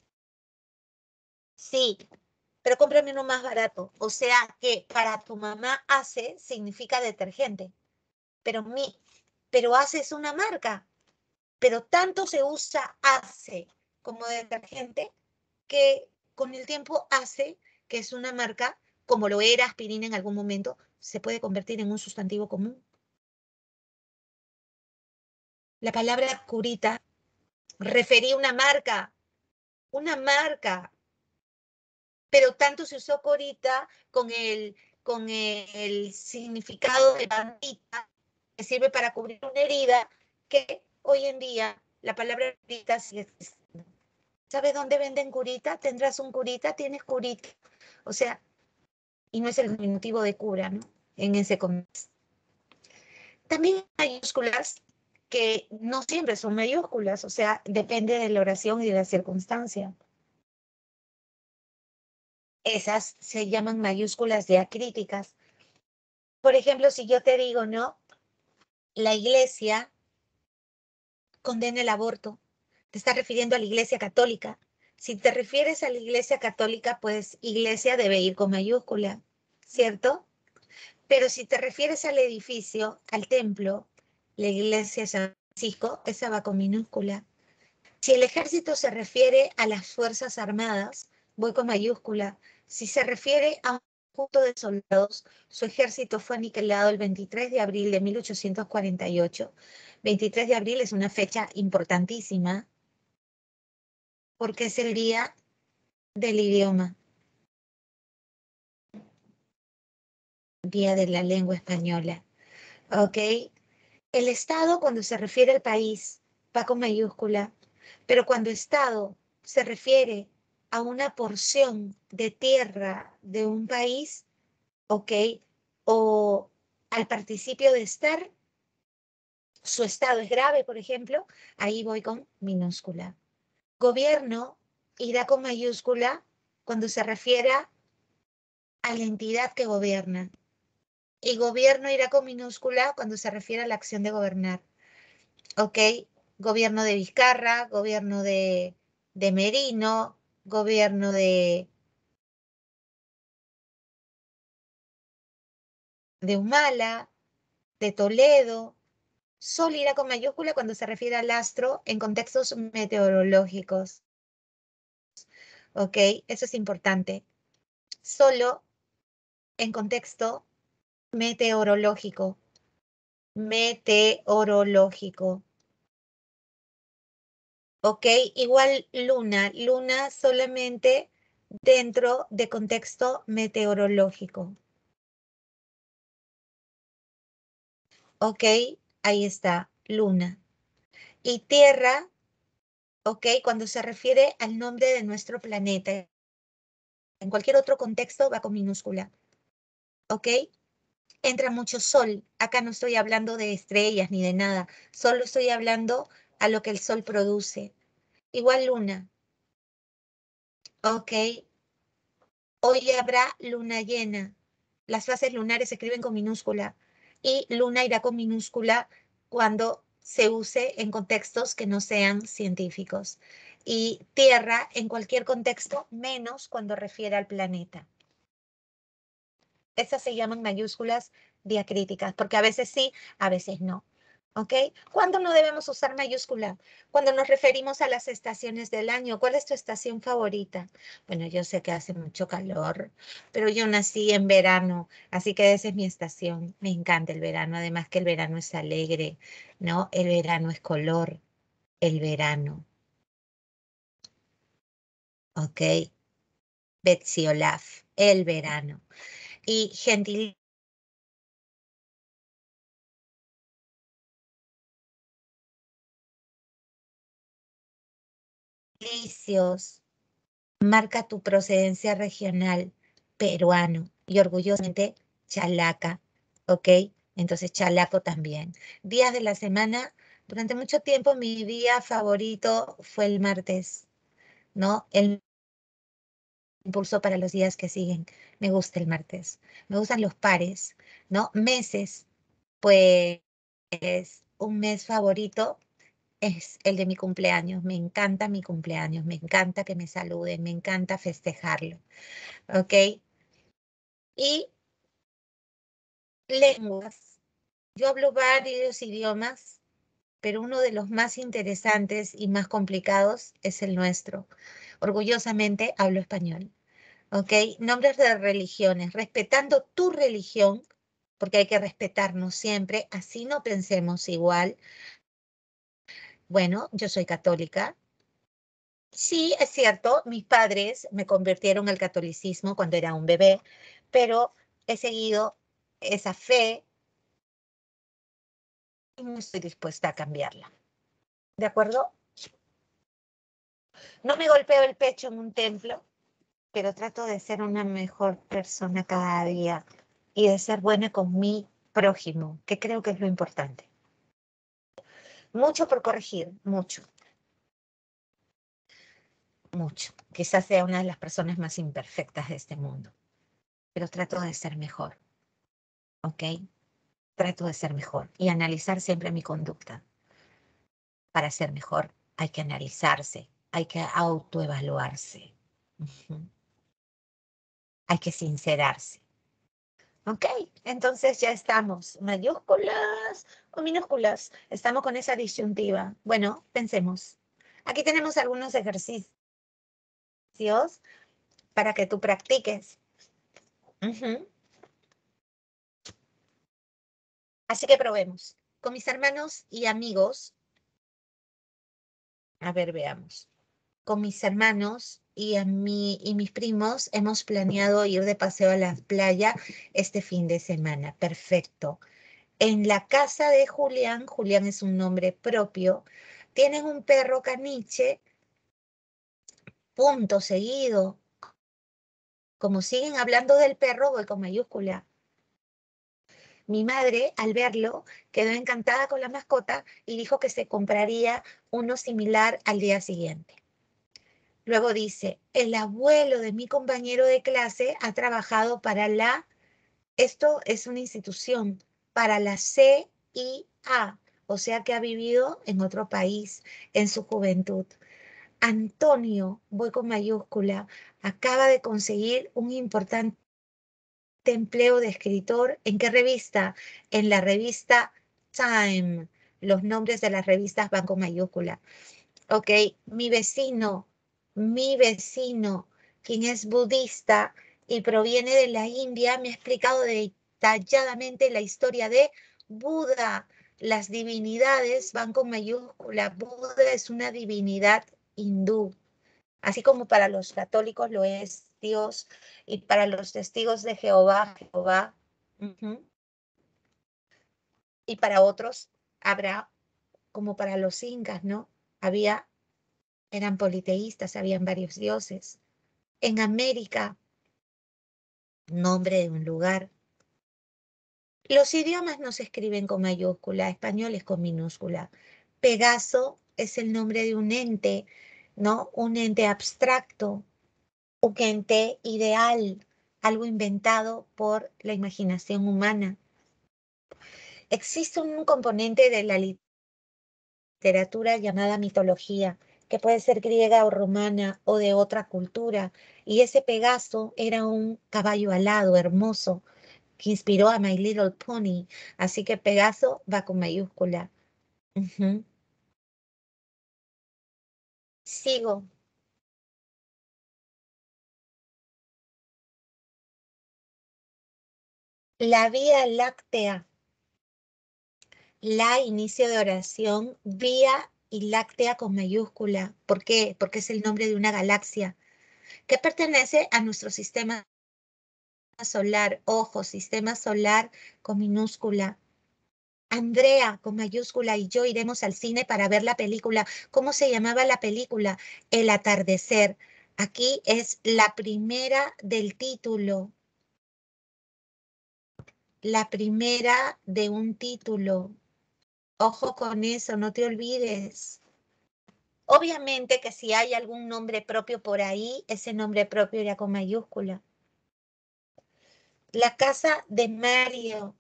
Sí, pero cómprame uno más barato. O sea que para tu mamá ACE significa detergente. Pero, mi, pero ACE es una marca. Pero tanto se usa ACE como detergente que con el tiempo ACE, que es una marca, como lo era aspirina en algún momento, se puede convertir en un sustantivo común. La palabra curita refería a una marca, una marca, pero tanto se usó curita con el, con el significado de bandita, que sirve para cubrir una herida, que hoy en día la palabra curita sigue existiendo. ¿Sabes dónde venden curita? Tendrás un curita, tienes curita. O sea, y no es el diminutivo de cura, ¿no? En ese contexto. También hay mayúsculas que no siempre son mayúsculas, o sea, depende de la oración y de la circunstancia. Esas se llaman mayúsculas diacríticas. Por ejemplo, si yo te digo, ¿no? La iglesia condena el aborto. Te estás refiriendo a la iglesia católica. Si te refieres a la iglesia católica, pues iglesia debe ir con mayúscula, ¿cierto? Pero si te refieres al edificio, al templo, la iglesia de San Francisco, esa va con minúscula. Si el ejército se refiere a las Fuerzas Armadas, voy con mayúscula. Si se refiere a un conjunto de soldados, su ejército fue aniquilado el veintitrés de abril de mil ochocientos cuarenta y ocho. veintitrés de abril es una fecha importantísima porque es el día del idioma, día de la lengua española. ¿Ok? El Estado, cuando se refiere al país, va con mayúscula, pero cuando Estado se refiere a una porción de tierra de un país, ¿ok? O al participio de estar, su estado es grave, por ejemplo, ahí voy con minúscula. Gobierno irá con mayúscula cuando se refiera a la entidad que gobierna. Y gobierno irá con minúscula cuando se refiere a la acción de gobernar. ¿Ok? Gobierno de Vizcarra, gobierno de, de Merino, gobierno de, de Humala, de Toledo. Sol irá con mayúscula cuando se refiere al astro en contextos meteorológicos. ¿Ok? Eso es importante. Solo en contexto meteorológico. Meteorológico. ¿Ok? Igual luna. Luna solamente dentro de contexto meteorológico. ¿Ok? Ahí está, luna. Y tierra, ¿ok? Cuando se refiere al nombre de nuestro planeta. En cualquier otro contexto va con minúscula. ¿Ok? Entra mucho sol. Acá no estoy hablando de estrellas ni de nada. Solo estoy hablando a lo que el sol produce. Igual luna. ¿Ok? Hoy habrá luna llena. Las fases lunares se escriben con minúscula. Y luna irá con minúscula cuando se use en contextos que no sean científicos. Y tierra en cualquier contexto, menos cuando refiere al planeta. Esas se llaman mayúsculas diacríticas, porque a veces sí, a veces no. ¿Ok? ¿Cuándo no debemos usar mayúscula? Cuando nos referimos a las estaciones del año. ¿Cuál es tu estación favorita? Bueno, yo sé que hace mucho calor, pero yo nací en verano, así que esa es mi estación. Me encanta el verano, además que el verano es alegre, ¿no? El verano es color, el verano, ¿ok? Betsy Olaf, el verano. Y gentilicios, marca tu procedencia regional, peruano, y orgullosamente chalaca, ¿ok? Entonces chalaco también. Días de la semana, durante mucho tiempo mi día favorito fue el martes, ¿no? El impulso para los días que siguen. Me gusta el martes, me gustan los pares, ¿no? Meses, pues un mes favorito es el de mi cumpleaños. Me encanta mi cumpleaños, me encanta que me saluden, me encanta festejarlo, ¿ok? Y lenguas. Yo hablo varios idiomas, pero uno de los más interesantes y más complicados es el nuestro. Orgullosamente hablo español, ¿ok? Nombres de religiones, respetando tu religión, porque hay que respetarnos siempre, así no pensemos igual. Bueno, yo soy católica. Sí, es cierto, mis padres me convirtieron al catolicismo cuando era un bebé, pero he seguido esa fe y no estoy dispuesta a cambiarla. ¿De acuerdo? No me golpeo el pecho en un templo, pero trato de ser una mejor persona cada día y de ser buena con mi prójimo, que creo que es lo importante. Mucho por corregir, mucho, mucho. Quizás sea una de las personas más imperfectas de este mundo, pero trato de ser mejor, ¿ok? Trato de ser mejor y analizar siempre mi conducta. Para ser mejor hay que analizarse, hay que autoevaluarse, ujú, hay que sincerarse. Ok, entonces ya estamos. ¿Mayúsculas o minúsculas? Estamos con esa disyuntiva. Bueno, pensemos. Aquí tenemos algunos ejercicios para que tú practiques. Ujú. Así que probemos. Con mis hermanos y amigos, a ver, veamos. Con mis hermanos y, a mí, y mis primos hemos planeado ir de paseo a la playa este fin de semana. Perfecto. En la casa de Julián, Julián es un nombre propio, tienen un perro caniche, punto seguido. Como siguen hablando del perro, voy con mayúscula. Mi madre, al verlo, quedó encantada con la mascota y dijo que se compraría uno similar al día siguiente. Luego dice, el abuelo de mi compañero de clase ha trabajado para la, esto es una institución, para la C I A, o sea que ha vivido en otro país en su juventud. Antonio, voy con mayúscula, acaba de conseguir un importante empleo de escritor. ¿En qué revista? En la revista Time. Los nombres de las revistas van con mayúscula. Ok, mi vecino, mi vecino, quien es budista y proviene de la India, me ha explicado detalladamente la historia de Buda. Las divinidades van con mayúscula. Buda es una divinidad hindú, así como para los católicos lo es Dios y para los testigos de Jehová, Jehová. Ujú. Y para otros habrá, como para los incas, ¿no? Había Eran politeístas, habían varios dioses. En América, nombre de un lugar. Los idiomas no se escriben con mayúscula, español es con minúscula. Pegaso es el nombre de un ente, ¿no? Un ente abstracto, un ente ideal, algo inventado por la imaginación humana. Existe un componente de la literatura llamada mitología, que puede ser griega o romana o de otra cultura. Y ese Pegaso era un caballo alado, hermoso, que inspiró a My Little Pony. Así que Pegaso va con mayúscula. Ujú. Sigo. La Vía Láctea. La inicio de oración, Vía y Láctea con mayúscula. ¿Por qué? Porque es el nombre de una galaxia que pertenece a nuestro sistema solar. Ojo, sistema solar con minúscula. Andrea con mayúscula y yo iremos al cine para ver la película. ¿Cómo se llamaba la película? El atardecer. Aquí es la primera del título. La primera de un título. Ojo con eso, no te olvides. Obviamente que si hay algún nombre propio por ahí, ese nombre propio irá con mayúscula. La casa de Mario.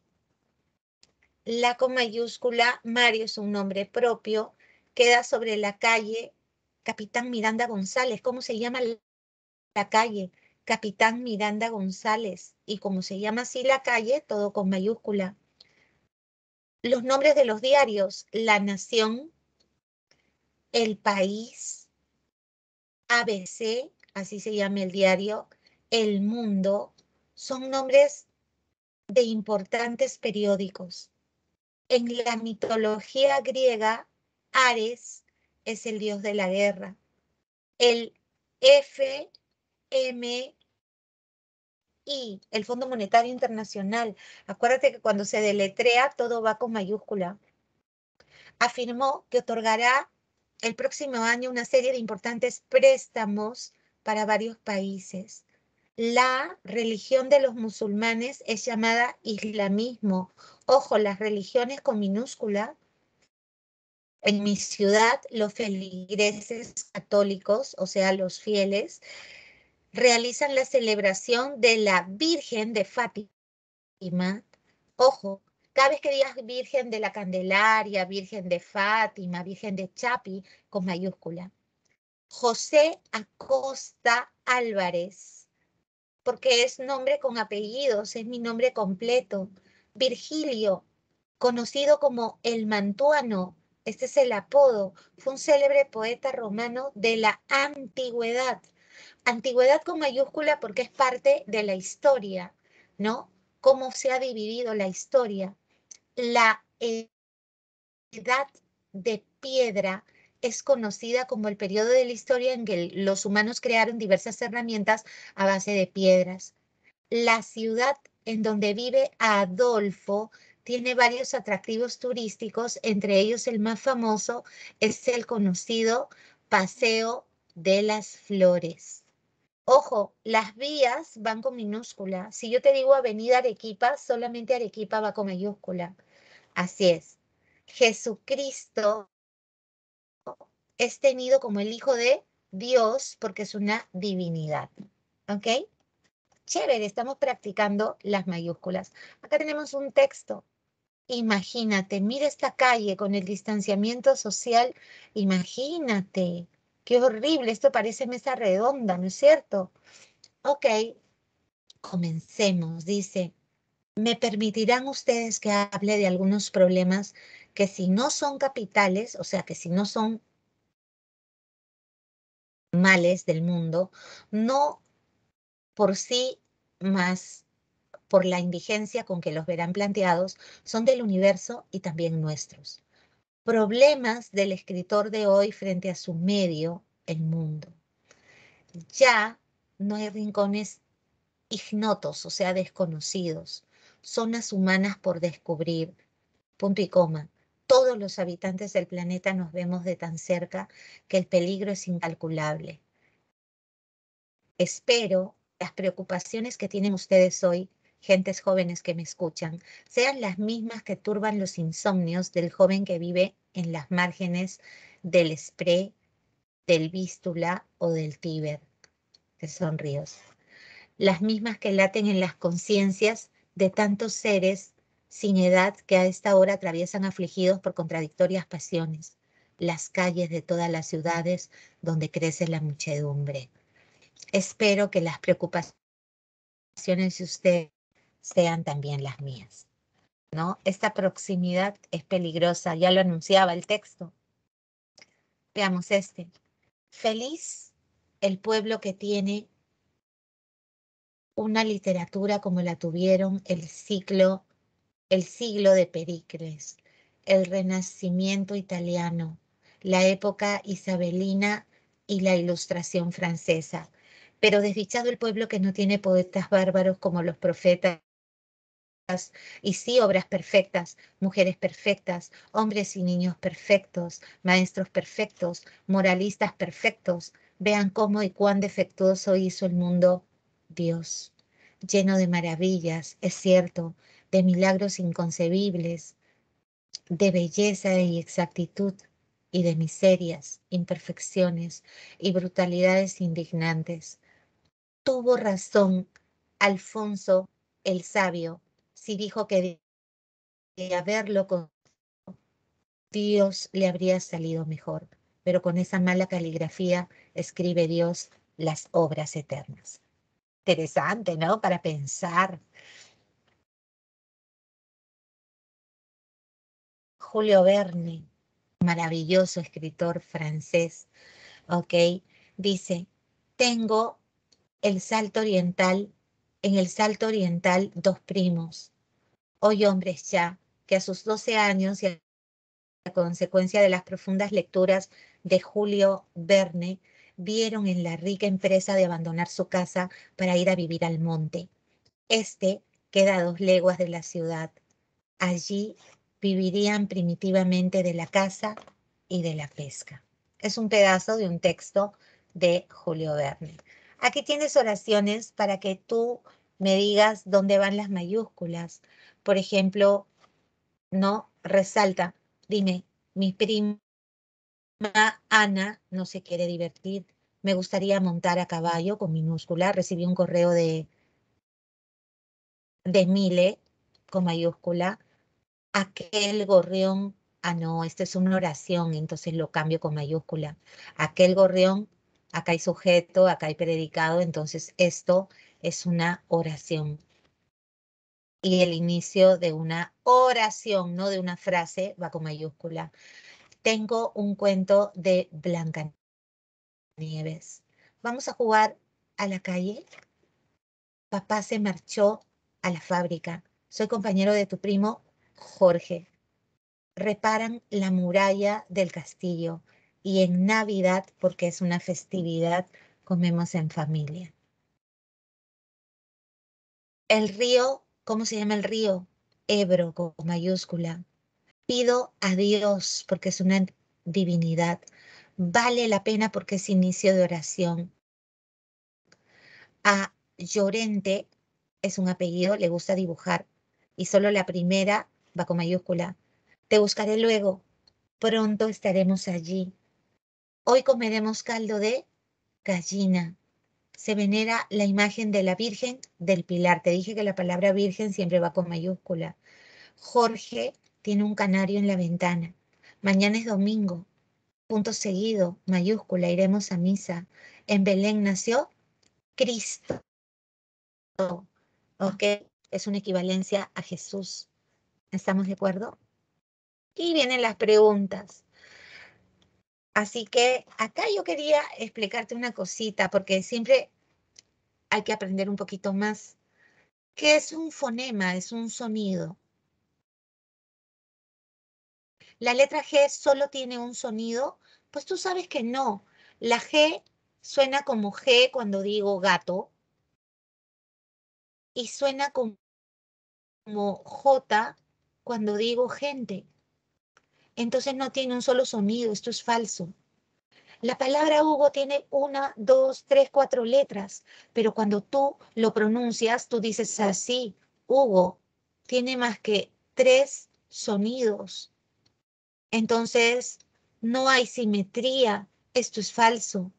La con mayúscula, Mario es un nombre propio, queda sobre la calle Capitán Miranda González. ¿Cómo se llama la calle? Capitán Miranda González. Y como se llama así la calle, todo con mayúscula. Los nombres de los diarios: La Nación, El País, A B C, así se llama el diario, El Mundo, son nombres de importantes periódicos. En la mitología griega, Ares es el dios de la guerra. El F M I, el Fondo Monetario Internacional, acuérdate que cuando se deletrea todo va con mayúscula, afirmó que otorgará el próximo año una serie de importantes préstamos para varios países. La religión de los musulmanes es llamada islamismo. Ojo, las religiones con minúscula. En mi ciudad, los feligreses católicos, o sea, los fieles, realizan la celebración de la Virgen de Fátima. Ojo, cada vez que digas Virgen de la Candelaria, Virgen de Fátima, Virgen de Chapi, con mayúscula. José Acosta Álvarez, porque es nombre con apellidos, es mi nombre completo. Virgilio, conocido como el Mantuano, este es el apodo, fue un célebre poeta romano de la antigüedad. Antigüedad con mayúscula porque es parte de la historia, ¿no? Cómo se ha dividido la historia. La edad de piedra es conocida como el periodo de la historia en que los humanos crearon diversas herramientas a base de piedras. La ciudad en donde vive Adolfo tiene varios atractivos turísticos, entre ellos el más famoso es el conocido Paseo de las Flores. Ojo, las vías van con minúscula. Si yo te digo Avenida Arequipa, solamente Arequipa va con mayúscula. Así es. Jesucristo es tenido como el Hijo de Dios porque es una divinidad. ¿Ok? Chévere, estamos practicando las mayúsculas. Acá tenemos un texto. Imagínate, mira esta calle con el distanciamiento social. Imagínate, qué horrible, esto parece mesa redonda, ¿no es cierto? Ok, comencemos. Dice, me permitirán ustedes que hable de algunos problemas que si no son capitales, o sea, que si no son males del mundo, no por sí más por la indigencia con que los verán planteados, son del universo y también nuestros. Problemas del escritor de hoy frente a su medio, el mundo. Ya no hay rincones ignotos, o sea, desconocidos, zonas humanas por descubrir, punto y coma. Todos los habitantes del planeta nos vemos de tan cerca que el peligro es incalculable. Espero las preocupaciones que tienen ustedes hoy, gentes jóvenes que me escuchan, sean las mismas que turban los insomnios del joven que vive en las márgenes del Spree, del Vístula o del Tíber, que son ríos. Las mismas que laten en las conciencias de tantos seres sin edad que a esta hora atraviesan afligidos por contradictorias pasiones las calles de todas las ciudades donde crece la muchedumbre. Espero que las preocupaciones de usted sean también las mías. ¿no? Esta proximidad es peligrosa, ya lo anunciaba el texto. Veamos este. Feliz el pueblo que tiene una literatura como la tuvieron el ciclo, el siglo de Pericles, el Renacimiento italiano, la época isabelina y la Ilustración francesa. Pero desdichado el pueblo que no tiene poetas bárbaros como los profetas, y sí obras perfectas, mujeres perfectas, hombres y niños perfectos, maestros perfectos, moralistas perfectos. Vean cómo y cuán defectuoso hizo el mundo Dios, lleno de maravillas, es cierto, de milagros inconcebibles, de belleza y exactitud, y de miserias, imperfecciones y brutalidades indignantes. Tuvo razón Alfonso el Sabio si dijo que de haberlo con Dios le habría salido mejor, pero con esa mala caligrafía escribe Dios las obras eternas. Interesante, ¿no? Para pensar. Julio Verne, maravilloso escritor francés, ¿ok? Dice, tengo el Salto Oriental, en el Salto Oriental dos primos, hoy hombres ya, que a sus doce años y a consecuencia de las profundas lecturas de Julio Verne, vieron en la rica empresa de abandonar su casa para ir a vivir al monte. Este queda a dos leguas de la ciudad. Allí vivirían primitivamente de la caza y de la pesca. Es un pedazo de un texto de Julio Verne. Aquí tienes oraciones para que tú me digas dónde van las mayúsculas. Por ejemplo, no resalta, dime, mi prima Ana no se quiere divertir. Me gustaría montar a caballo con minúscula. Recibí un correo de, de Mile con mayúscula. Aquel gorrión, ah no, esta es una oración, entonces lo cambio con mayúscula. Aquel gorrión, acá hay sujeto, acá hay predicado, entonces esto es una oración. Y el inicio de una oración, no de una frase, va con mayúscula. Tengo un cuento de Blancanieves. Vamos a jugar a la calle. Papá se marchó a la fábrica. Soy compañero de tu primo Jorge. Reparan la muralla del castillo y en Navidad, porque es una festividad, comemos en familia. El río, ¿cómo se llama el río? Ebro con mayúscula. Pido a Dios porque es una divinidad. Vale la pena porque es inicio de oración. A Llorente es un apellido, le gusta dibujar y solo la primera va con mayúscula. Te buscaré luego, pronto estaremos allí. Hoy comeremos caldo de gallina. Se venera la imagen de la Virgen del Pilar. Te dije que la palabra Virgen siempre va con mayúscula. Jorge tiene un canario en la ventana. Mañana es domingo. Punto seguido, mayúscula, iremos a misa. En Belén nació Cristo. ¿Ok? Es una equivalencia a Jesús. ¿Estamos de acuerdo? Y vienen las preguntas. Así que acá yo quería explicarte una cosita, porque siempre hay que aprender un poquito más. ¿Qué es un fonema? Es un sonido. ¿La letra G solo tiene un sonido? Pues tú sabes que no. La G suena como G cuando digo gato y suena como J cuando digo gente. Entonces no tiene un solo sonido, esto es falso. La palabra Hugo tiene una, dos, tres, cuatro letras, pero cuando tú lo pronuncias, tú dices así, Hugo, tiene más que tres sonidos. Entonces, no hay simetría, esto es falso.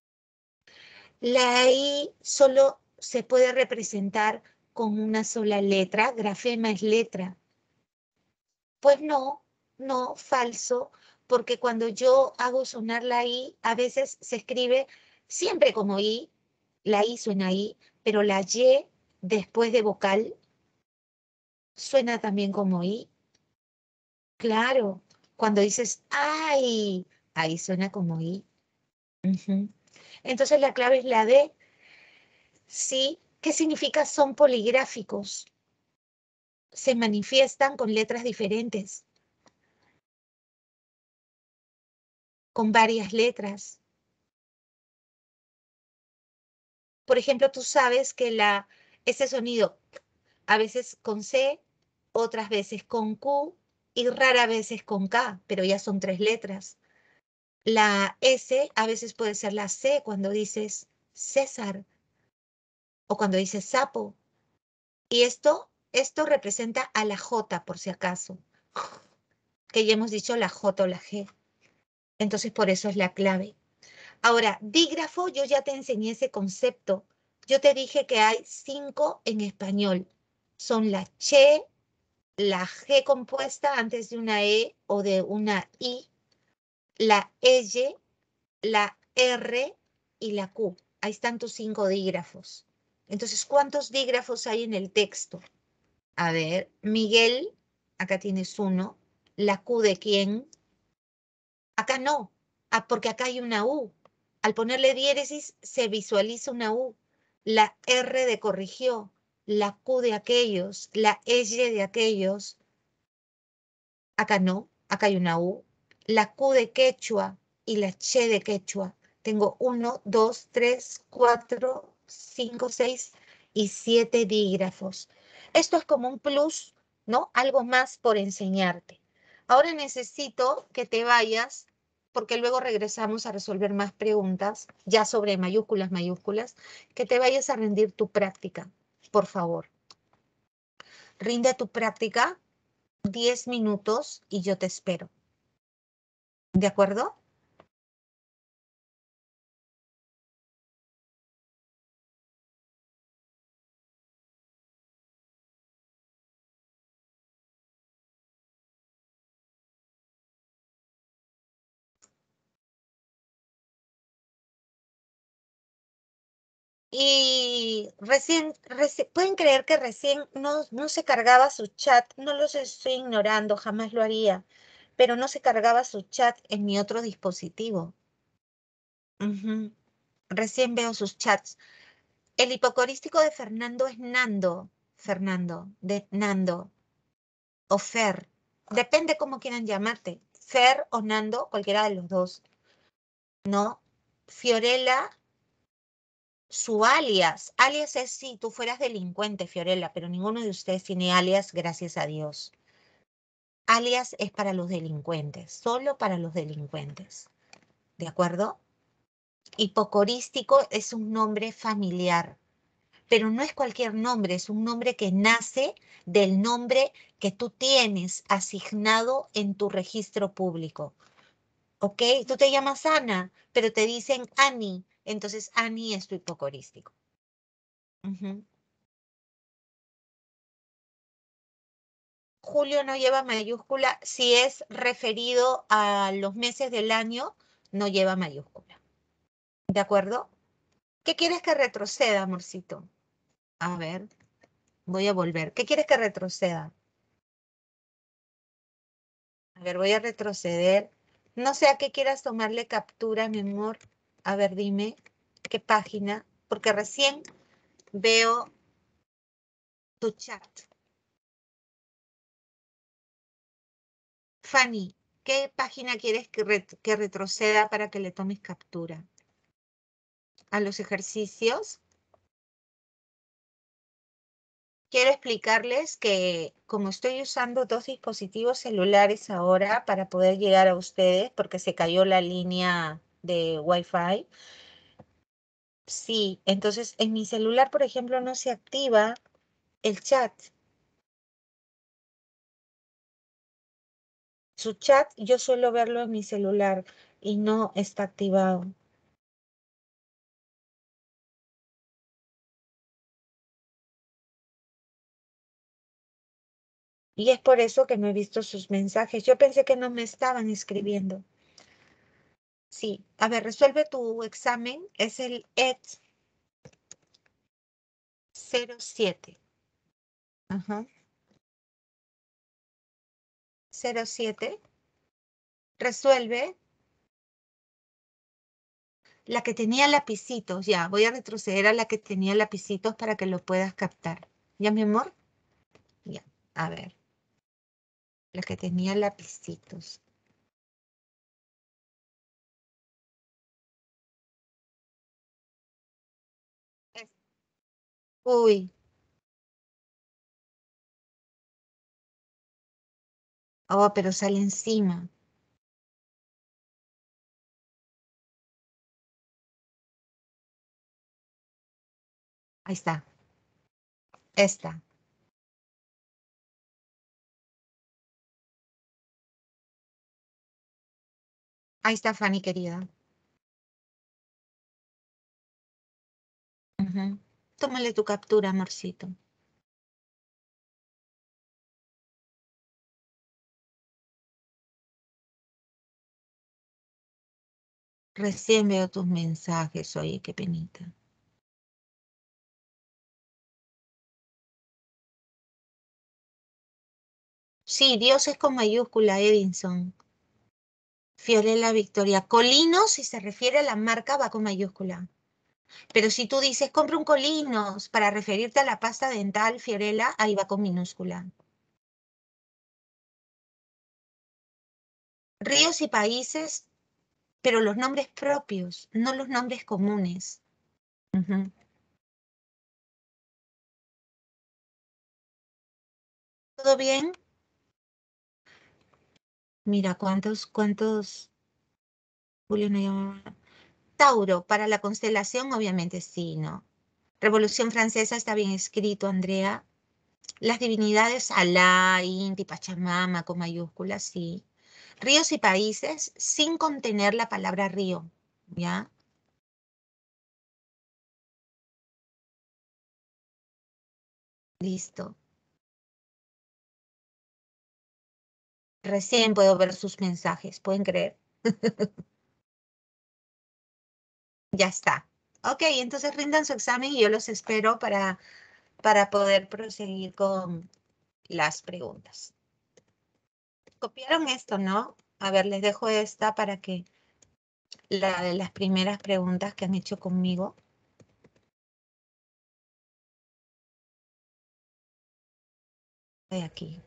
La I solo se puede representar con una sola letra, grafema es letra. Pues no, no, falso, porque cuando yo hago sonar la I, a veces se escribe siempre como I, la I suena I, pero la Y después de vocal Suena también como I. Claro, cuando dices ay, ahí suena como I. Ujú. Entonces la clave es la D. Sí, ¿qué significa? Son poligráficos. Se manifiestan con letras diferentes, con varias letras. Por ejemplo, tú sabes que la, ese sonido a veces con C, otras veces con Q y rara veces con K, pero ya son tres letras. La S a veces puede ser la C cuando dices César o cuando dices sapo. Y esto, esto representa a la J, por si acaso, que ya hemos dicho la J o la G. Entonces, por eso es la clave. Ahora, dígrafo, yo ya te enseñé ese concepto. Yo te dije que hay cinco en español. Son la che, la G compuesta antes de una E o de una I, la L, la R y la Q. Ahí están tus cinco dígrafos. Entonces, ¿cuántos dígrafos hay en el texto? A ver, Miguel, acá tienes uno. ¿La Q de quién? Acá no, ah, porque acá hay una U. Al ponerle diéresis se visualiza una U. La R de corrigió, la Q de aquellos, la L de aquellos. Acá no, acá hay una U. La Q de quechua y la che de quechua. Tengo uno, dos, tres, cuatro, cinco, seis y siete dígrafos. Esto es como un plus, ¿no? Algo más por enseñarte. Ahora necesito que te vayas, porque luego regresamos a resolver más preguntas, ya sobre mayúsculas, mayúsculas, que te vayas a rendir tu práctica, por favor. Rinde tu práctica diez minutos y yo te espero. ¿De acuerdo? Y recién, reci- pueden creer que recién no, no se cargaba su chat, no los estoy ignorando, jamás lo haría, pero no se cargaba su chat en mi otro dispositivo. Ujú. Recién veo sus chats. El hipocorístico de Fernando es Nando, Fernando, de Nando, o Fer. Depende cómo quieran llamarte, Fer o Nando, cualquiera de los dos, ¿no? Fiorella. Su alias, alias es si tú fueras delincuente, Fiorella, pero ninguno de ustedes tiene alias, gracias a Dios. Alias es para los delincuentes, solo para los delincuentes, ¿de acuerdo? Hipocorístico es un nombre familiar, pero no es cualquier nombre, es un nombre que nace del nombre que tú tienes asignado en tu registro público, ¿ok? Tú te llamas Ana, pero te dicen Ani, entonces Ani es tu hipocorístico. Ujú. Julio no lleva mayúscula. Si es referido a los meses del año, no lleva mayúscula. ¿De acuerdo? ¿Qué quieres que retroceda, amorcito? A ver, voy a volver. ¿Qué quieres que retroceda? A ver, voy a retroceder. No sé a qué quieras tomarle captura, mi amor. A ver, dime qué página, porque recién veo tu chat. Fanny, ¿qué página quieres que, ret- que retroceda para que le tomes captura? ¿A los ejercicios? Quiero explicarles que como estoy usando dos dispositivos celulares ahora para poder llegar a ustedes porque se cayó la línea de Wi-Fi, sí, entonces en mi celular, por ejemplo, no se activa el chat. Su chat yo suelo verlo en mi celular y no está activado. Y es por eso que no he visto sus mensajes. Yo pensé que no me estaban escribiendo. Sí, a ver, resuelve tu examen. Es el E T cero siete. Ajá. cero siete. Resuelve. La que tenía lapicitos, ya. Voy a retroceder a la que tenía lapicitos para que lo puedas captar. ¿Ya, mi amor? Ya. A ver. La que tenía lapicitos. Es- Uy. Oh, pero sale encima. Ahí está. Esta. Ahí está, Fanny, querida. Ujú. Tómale tu captura, amorcito. Recién veo tus mensajes, oye, qué penita. Sí, Dios es con mayúscula, Edinson. Fiorella Victoria. Colino, si se refiere a la marca, va con mayúscula. Pero si tú dices, compra un Colinos para referirte a la pasta dental Fiorella, ahí va con minúscula. Ríos y países, pero los nombres propios, no los nombres comunes. Ujú. ¿Todo bien? Mira, ¿cuántos, cuántos, Julio no llama- Tauro, para la constelación, obviamente sí, ¿no? Revolución Francesa está bien escrito, Andrea. Las divinidades Alá, Inti, Pachamama con mayúsculas, sí. Ríos y países sin contener la palabra río, ¿ya? Listo. Recién puedo ver sus mensajes, ¿pueden creer? Ya está. Ok, entonces rindan su examen y yo los espero para, para poder proseguir con las preguntas. Copiaron esto, ¿no? A ver, les dejo esta para que la de las primeras preguntas que han hecho conmigo. De aquí.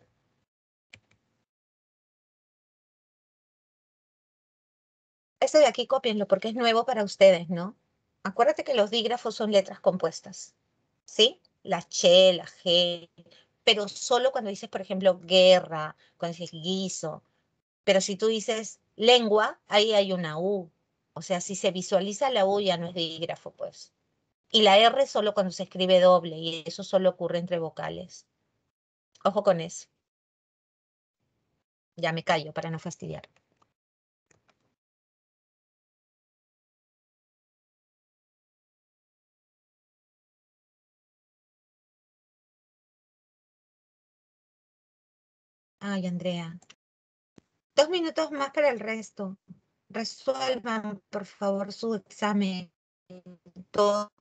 Este de aquí cópienlo porque es nuevo para ustedes, ¿no? Acuérdate que los dígrafos son letras compuestas, ¿sí? La che, la ge, pero solo cuando dices, por ejemplo, guerra, cuando dices guiso. Pero si tú dices lengua, ahí hay una U. O sea, si se visualiza la U ya no es dígrafo, pues. Y la R solo cuando se escribe doble, y eso solo ocurre entre vocales. Ojo con eso. Ya me callo para no fastidiar. Ay, Andrea. Dos minutos más para el resto. Resuelvan, por favor, su examen. Todo.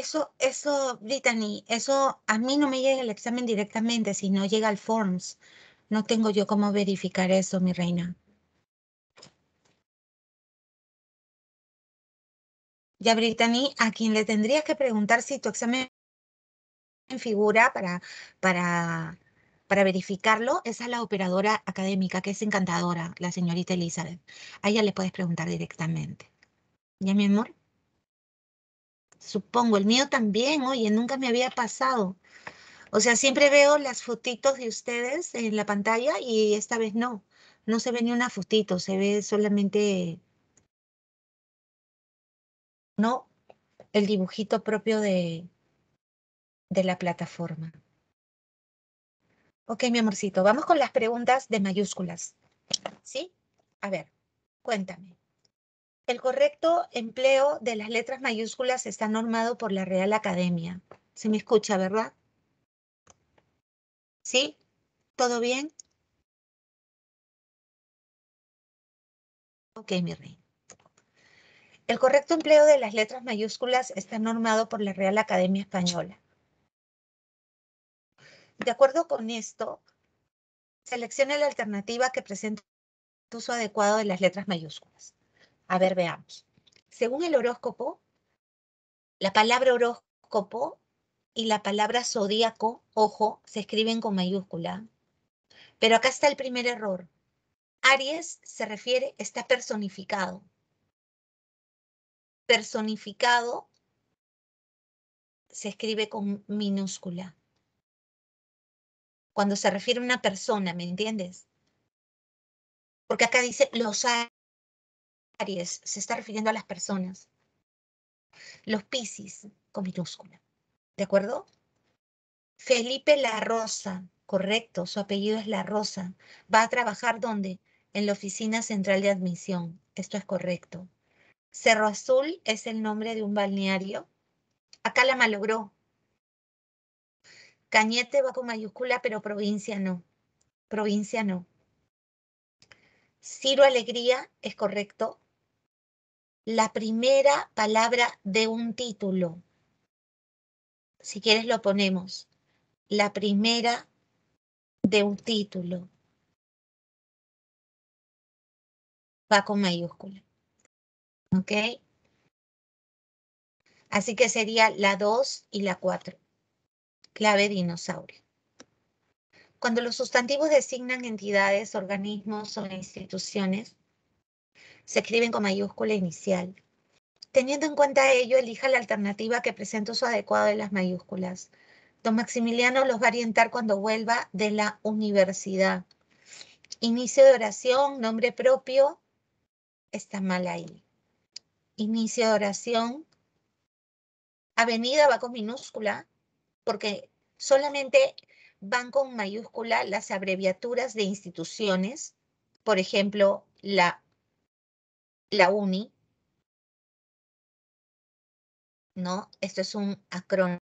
Eso, eso, Brittany, eso a mí no me llega el examen directamente, sino llega al Forms. No tengo yo cómo verificar eso, mi reina. Ya, Brittany, a quien le tendrías que preguntar si tu examen figura para, para, para verificarlo, esa es la operadora académica, que es encantadora, la señorita Elizabeth. A ella le puedes preguntar directamente. ¿Ya, mi amor? Supongo, el mío también, oye, nunca me había pasado. O sea, siempre veo las fotitos de ustedes en la pantalla y esta vez no. No se ve ni una fotito, se ve solamente, ¿no? El dibujito propio de, de la plataforma. Ok, mi amorcito, vamos con las preguntas de mayúsculas. ¿Sí? A ver, cuéntame. El correcto empleo de las letras mayúsculas está normado por la Real Academia. Se me escucha, ¿verdad? ¿Sí? ¿Todo bien? Ok, mi rey. El correcto empleo de las letras mayúsculas está normado por la Real Academia Española. De acuerdo con esto, seleccione la alternativa que presenta el uso adecuado de las letras mayúsculas. A ver, veamos. Según el horóscopo, la palabra horóscopo y la palabra zodíaco, ojo, se escriben con mayúscula. Pero acá está el primer error. Aries se refiere, está personificado. Personificado se escribe con minúscula. Cuando se refiere a una persona, ¿me entiendes? Porque acá dice los Aries, se está refiriendo a las personas. Los Piscis, con minúscula. ¿De acuerdo? Felipe La Rosa, correcto, su apellido es La Rosa. ¿Va a trabajar dónde? En la Oficina Central de Admisión. Esto es correcto. Cerro Azul es el nombre de un balneario. Acá la malogró. Cañete va con mayúscula, pero provincia no. Provincia no. Ciro Alegría es correcto. La primera palabra de un título. Si quieres lo ponemos. La primera de un título va con mayúscula. ¿Ok? Así que sería la dos y la cuatro. Clave dinosaurio. Cuando los sustantivos designan entidades, organismos o instituciones, se escriben con mayúscula inicial. Teniendo en cuenta ello, elija la alternativa que presenta uso adecuado de las mayúsculas. Don Maximiliano los va a orientar cuando vuelva de la universidad. Inicio de oración, nombre propio, está mal ahí. Inicio de oración, avenida va con minúscula, porque solamente van con mayúscula las abreviaturas de instituciones, por ejemplo, la, la UNI, ¿no? Esto es un acrónimo.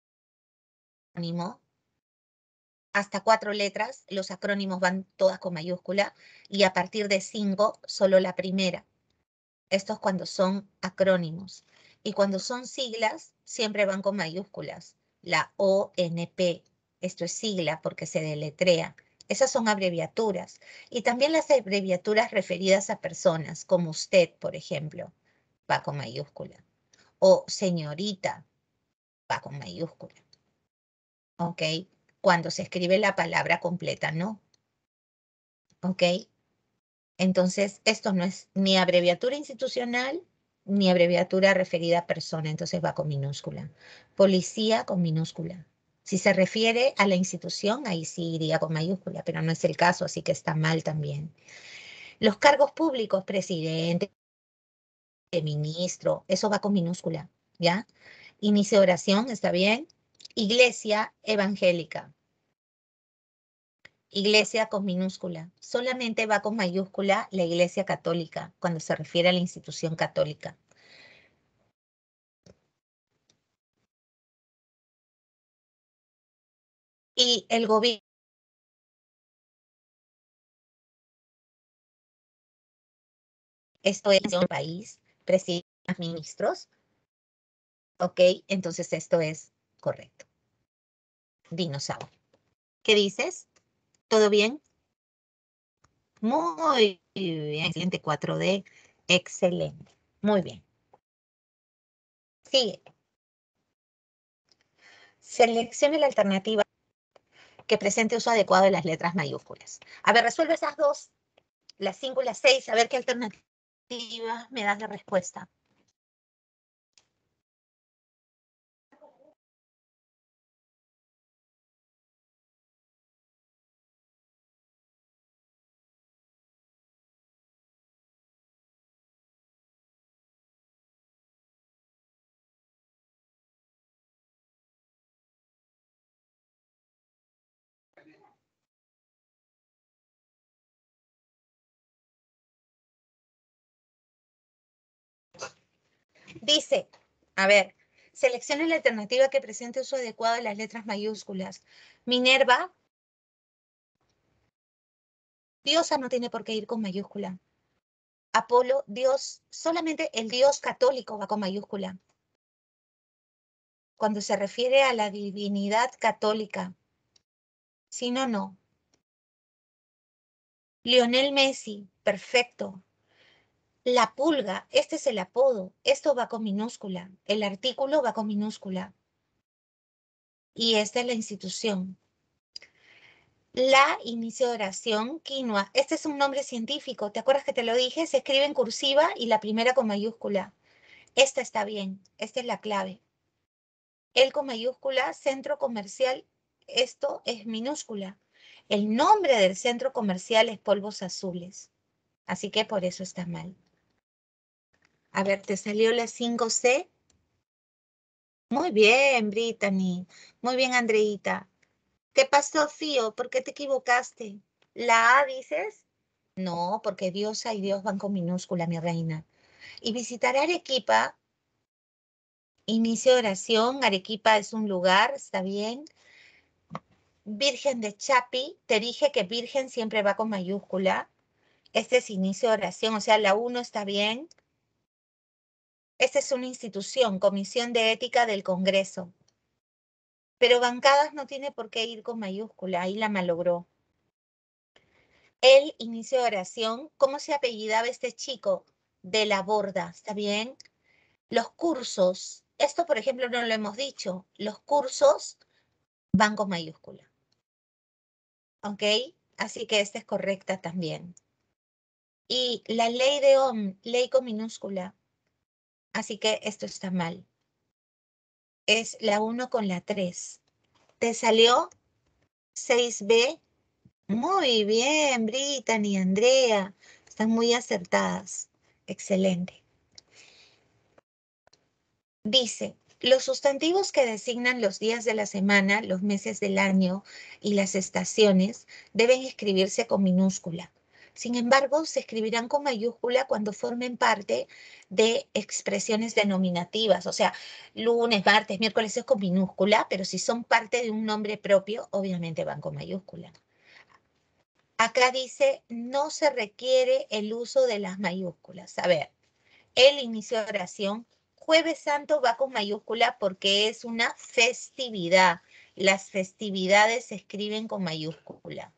Hasta cuatro letras, los acrónimos van todas con mayúscula, y a partir de cinco, solo la primera. Esto es cuando son acrónimos. Y cuando son siglas, siempre van con mayúsculas. La O N P, esto es sigla porque se deletrea. Esas son abreviaturas. Y también las abreviaturas referidas a personas, como usted, por ejemplo, va con mayúscula. O señorita, va con mayúscula. ¿Ok? Cuando se escribe la palabra completa, ¿no? ¿Ok? Entonces, esto no es ni abreviatura institucional ni abreviatura referida a persona, entonces va con minúscula. Policía con minúscula. Si se refiere a la institución, ahí sí iría con mayúscula, pero no es el caso, así que está mal también. Los cargos públicos, presidente, ministro, eso va con minúscula, ¿ya? Inicio de oración, ¿está bien? Iglesia evangélica. Iglesia con minúscula. Solamente va con mayúscula la Iglesia Católica cuando se refiere a la institución católica. Y el gobierno, esto es un país, presidente, ministros, ¿Ok? Entonces esto es correcto. Dinosaurio. ¿Qué dices? ¿Todo bien? Muy bien. Excelente. cuatro D. Excelente. Muy bien. Sigue. Seleccione la alternativa que presente uso adecuado de las letras mayúsculas. A ver, resuelve esas dos, las cinco y las seis, a ver qué alternativa me das de respuesta. Dice, a ver, seleccione la alternativa que presente uso adecuado de las letras mayúsculas. Minerva, diosa no tiene por qué ir con mayúscula. Apolo, Dios, solamente el Dios católico va con mayúscula. Cuando se refiere a la divinidad católica. Si no, no. Lionel Messi, perfecto. La pulga, este es el apodo, esto va con minúscula. El artículo va con minúscula. Y esta es la institución. La inicio de oración, quinoa. Este es un nombre científico. ¿Te acuerdas que te lo dije? Se escribe en cursiva y la primera con mayúscula. Esta está bien. Esta es la clave. El con mayúscula, centro comercial. Esto es minúscula. El nombre del centro comercial es Polvos Azules. Así que por eso está mal. A ver, ¿te salió la cinco C? Muy bien, Brittany. Muy bien, Andreita. ¿Qué pasó, Fío? ¿Por qué te equivocaste? ¿La A dices? No, porque diosa y Dios van con minúscula, mi reina. Y visitar Arequipa, inicio de oración, Arequipa es un lugar, ¿está bien? Virgen de Chapi, te dije que virgen siempre va con mayúscula. Este es inicio de oración, o sea, la uno está bien. Esta es una institución, Comisión de Ética del Congreso. Pero bancadas no tiene por qué ir con mayúscula, ahí la malogró. El inicio de oración, ¿cómo se apellidaba este chico? De la Borda, ¿está bien? Los cursos, esto por ejemplo no lo hemos dicho, los cursos van con mayúscula, ¿ok? Así que esta es correcta también. Y la ley de Ohm, ley con minúscula, así que esto está mal. Es la uno con la tres. ¿Te salió seis B? Muy bien, Brittany y Andrea. Están muy acertadas. Excelente. Dice, los sustantivos que designan los días de la semana, los meses del año y las estaciones deben escribirse con minúscula. Sin embargo, se escribirán con mayúscula cuando formen parte de expresiones denominativas. O sea, lunes, martes, miércoles es con minúscula, pero si son parte de un nombre propio, obviamente van con mayúscula. Acá dice, no se requiere el uso de las mayúsculas. A ver, el inicio de oración. Jueves Santo va con mayúscula porque es una festividad. Las festividades se escriben con mayúscula.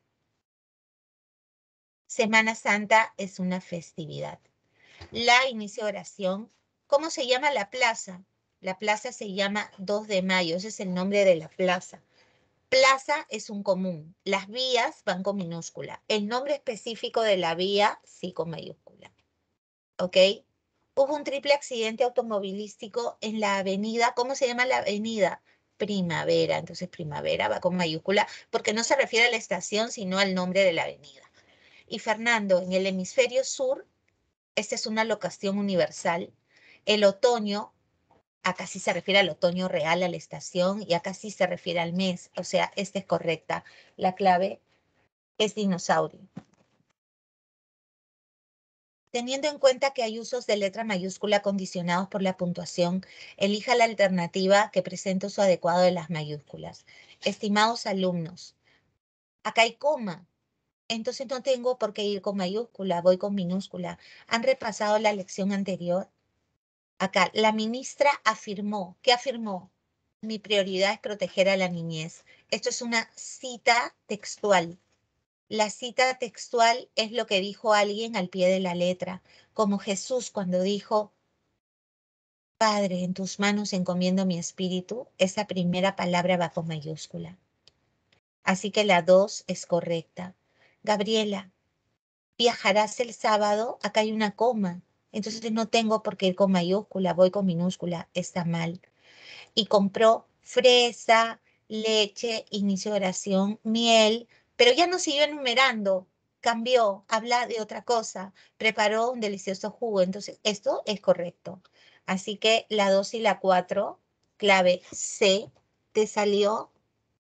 Semana Santa es una festividad. La inicio de oración. ¿Cómo se llama la plaza? La plaza se llama dos de mayo. Ese es el nombre de la plaza. Plaza es un común. Las vías van con minúscula. El nombre específico de la vía sí con mayúscula. ¿Ok? Hubo un triple accidente automovilístico en la avenida. ¿Cómo se llama la avenida? Primavera. Entonces Primavera va con mayúscula porque no se refiere a la estación, sino al nombre de la avenida. Y Fernando, en el hemisferio sur, esta es una locación universal. El otoño, acá sí se refiere al otoño real, a la estación, y acá sí se refiere al mes. O sea, esta es correcta. La clave es dinosaurio. Teniendo en cuenta que hay usos de letra mayúscula condicionados por la puntuación, elija la alternativa que presente uso adecuado de las mayúsculas. Estimados alumnos, acá hay coma, entonces no tengo por qué ir con mayúscula, voy con minúscula. ¿Han repasado la lección anterior? Acá, la ministra afirmó. ¿Qué afirmó? Mi prioridad es proteger a la niñez. Esto es una cita textual. La cita textual es lo que dijo alguien al pie de la letra, como Jesús cuando dijo, Padre, en tus manos encomiendo mi espíritu. Esa primera palabra va con mayúscula. Así que la dos es correcta. Gabriela, viajarás el sábado, acá hay una coma, entonces no tengo por qué ir con mayúscula, voy con minúscula, está mal. Y compró fresa, leche, inicio de oración, miel, pero ya no siguió enumerando, cambió, habla de otra cosa, preparó un delicioso jugo, entonces esto es correcto. Así que la dos y la cuatro, clave C, te salió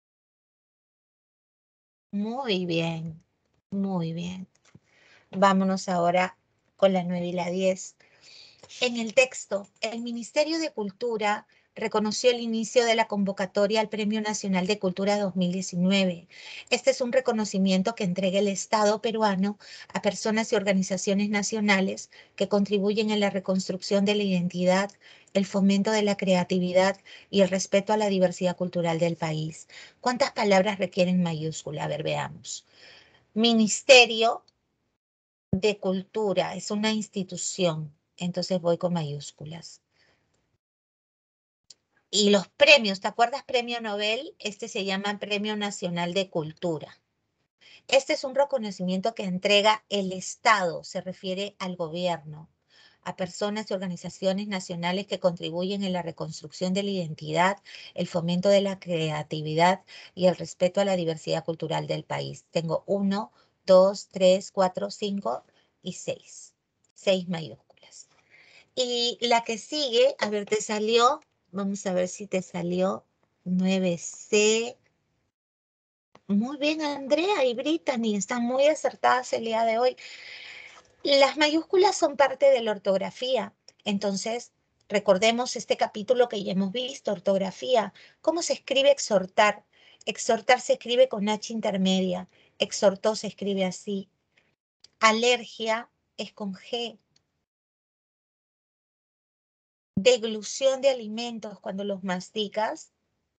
muy bien, muy bien. Vámonos ahora con la nueve y la diez. En el texto, el Ministerio de Cultura reconoció el inicio de la convocatoria al Premio Nacional de Cultura dos mil diecinueve. Este es un reconocimiento que entrega el Estado peruano a personas y organizaciones nacionales que contribuyen en la reconstrucción de la identidad, el fomento de la creatividad y el respeto a la diversidad cultural del país. ¿Cuántas palabras requieren mayúscula? A ver, veamos. Ministerio de Cultura, es una institución, entonces voy con mayúsculas. Y los premios, ¿te acuerdas Premio Nobel? Este se llama Premio Nacional de Cultura. Este es un reconocimiento que entrega el Estado, se refiere al gobierno, a personas y organizaciones nacionales que contribuyen en la reconstrucción de la identidad, el fomento de la creatividad y el respeto a la diversidad cultural del país. Tengo uno, dos, tres, cuatro, cinco y seis. Seis mayúsculas. Y la que sigue, a ver, te salió, vamos a ver si te salió nueve C. Muy bien, Andrea y Brittany, están muy acertadas el día de hoy. Las mayúsculas son parte de la ortografía, entonces recordemos este capítulo que ya hemos visto, ortografía. ¿Cómo se escribe exhortar? Exhortar se escribe con H intermedia, exhortó se escribe así. Alergia es con G. Deglución de alimentos cuando los masticas,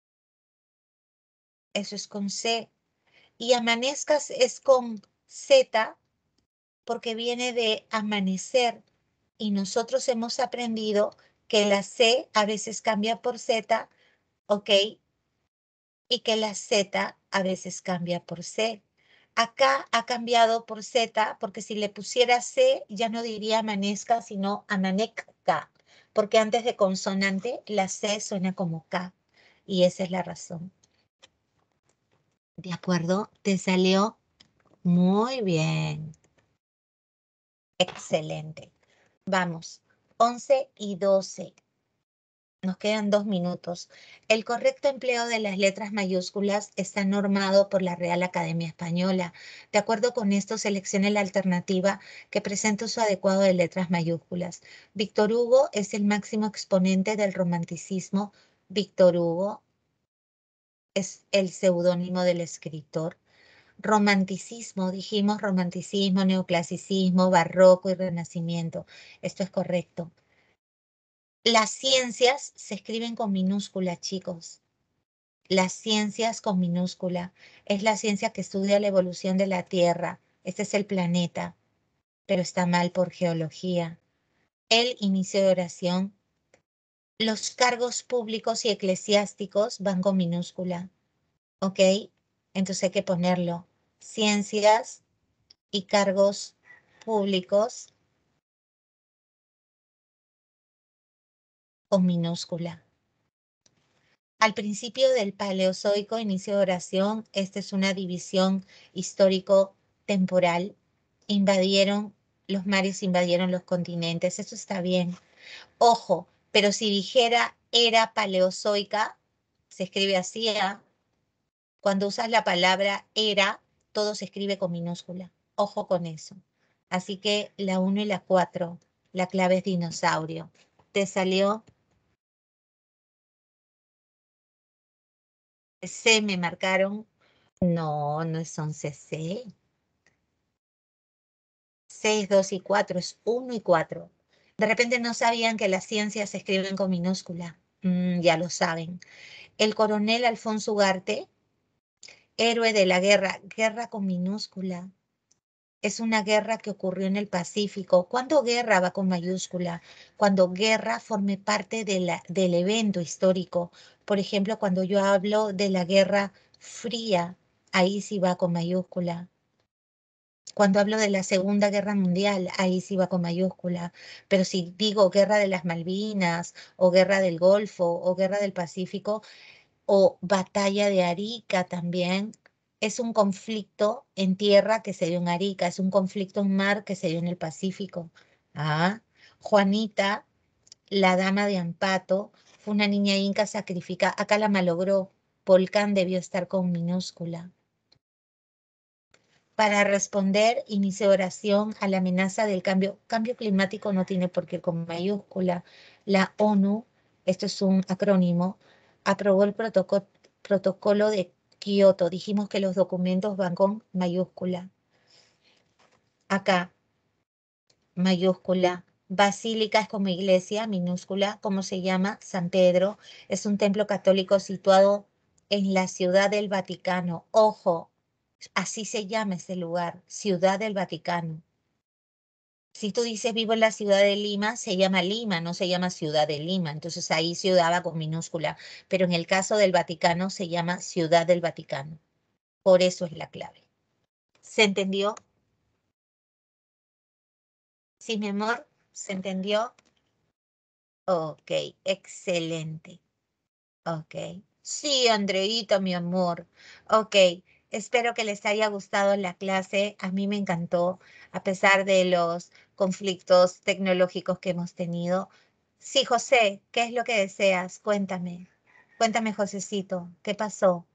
eso es con C. Y amanezcas es con Z porque viene de amanecer. Y nosotros hemos aprendido que la C a veces cambia por Z, ¿ok? Y que la Z a veces cambia por C. Acá ha cambiado por Z porque si le pusiera C ya no diría amanezca, sino amanezca. Porque antes de consonante la C suena como K. Y esa es la razón. ¿De acuerdo? Te salió muy bien. Excelente. Vamos, once y doce. Nos quedan dos minutos. El correcto empleo de las letras mayúsculas está normado por la Real Academia Española. De acuerdo con esto, seleccione la alternativa que presenta su adecuado de letras mayúsculas. Víctor Hugo es el máximo exponente del romanticismo. Víctor Hugo es el seudónimo del escritor. Romanticismo, dijimos romanticismo, neoclasicismo, barroco y renacimiento. Esto es correcto. Las ciencias se escriben con minúscula, chicos. Las ciencias con minúscula. Es la ciencia que estudia la evolución de la Tierra. Este es el planeta, pero está mal por geología. El inicio de oración. Los cargos públicos y eclesiásticos van con minúscula. ¿Ok? Entonces hay que ponerlo. Ciencias y cargos públicos con minúscula. Al principio del Paleozoico, inicio de oración, esta es una división histórico-temporal. Invadieron, los mares invadieron los continentes, eso está bien. Ojo, pero si dijera era paleozoica, se escribe así, ¿eh? Cuando usas la palabra era, todo se escribe con minúscula. Ojo con eso. Así que la uno y la cuatro, la clave es dinosaurio. ¿Te salió? C me marcaron. No, no son C C. seis, dos y cuatro es uno y cuatro. De repente no sabían que las ciencias se escriben con minúscula. Mm, ya lo saben. El coronel Alfonso Ugarte, héroe de la guerra, guerra con minúscula. Es una guerra que ocurrió en el Pacífico. ¿Cuándo guerra va con mayúscula? Cuando guerra forme parte de la, del evento histórico. Por ejemplo, cuando yo hablo de la Guerra Fría, ahí sí va con mayúscula. Cuando hablo de la Segunda Guerra Mundial, ahí sí va con mayúscula. Pero si digo Guerra de las Malvinas, o Guerra del Golfo, o Guerra del Pacífico, o Batalla de Arica también, es un conflicto en tierra que se dio en Arica, es un conflicto en mar que se dio en el Pacífico. Ah, Juanita, la dama de Ampato, fue una niña inca sacrificada, acá la malogró. Volcán debió estar con minúscula. Para responder, inició oración a la amenaza del cambio. Cambio climático no tiene por qué ir con mayúscula. La ONU, esto es un acrónimo, aprobó el protocolo, protocolo de Kioto. Dijimos que los documentos van con mayúscula. Acá, mayúscula. Basílica es como iglesia, minúscula. ¿Cómo se llama? San Pedro. Es un templo católico situado en la Ciudad del Vaticano. Ojo, así se llama ese lugar, Ciudad del Vaticano. Si tú dices vivo en la ciudad de Lima, se llama Lima, no se llama Ciudad de Lima. Entonces ahí ciudad va con minúscula. Pero en el caso del Vaticano se llama Ciudad del Vaticano. Por eso es la clave. ¿Se entendió? Sí, mi amor, ¿se entendió? Ok, excelente. Ok. Sí, Andreita, mi amor. Ok, espero que les haya gustado la clase. A mí me encantó, a pesar de los conflictos tecnológicos que hemos tenido. Sí, José, ¿qué es lo que deseas? Cuéntame. Cuéntame, Josecito, ¿qué pasó?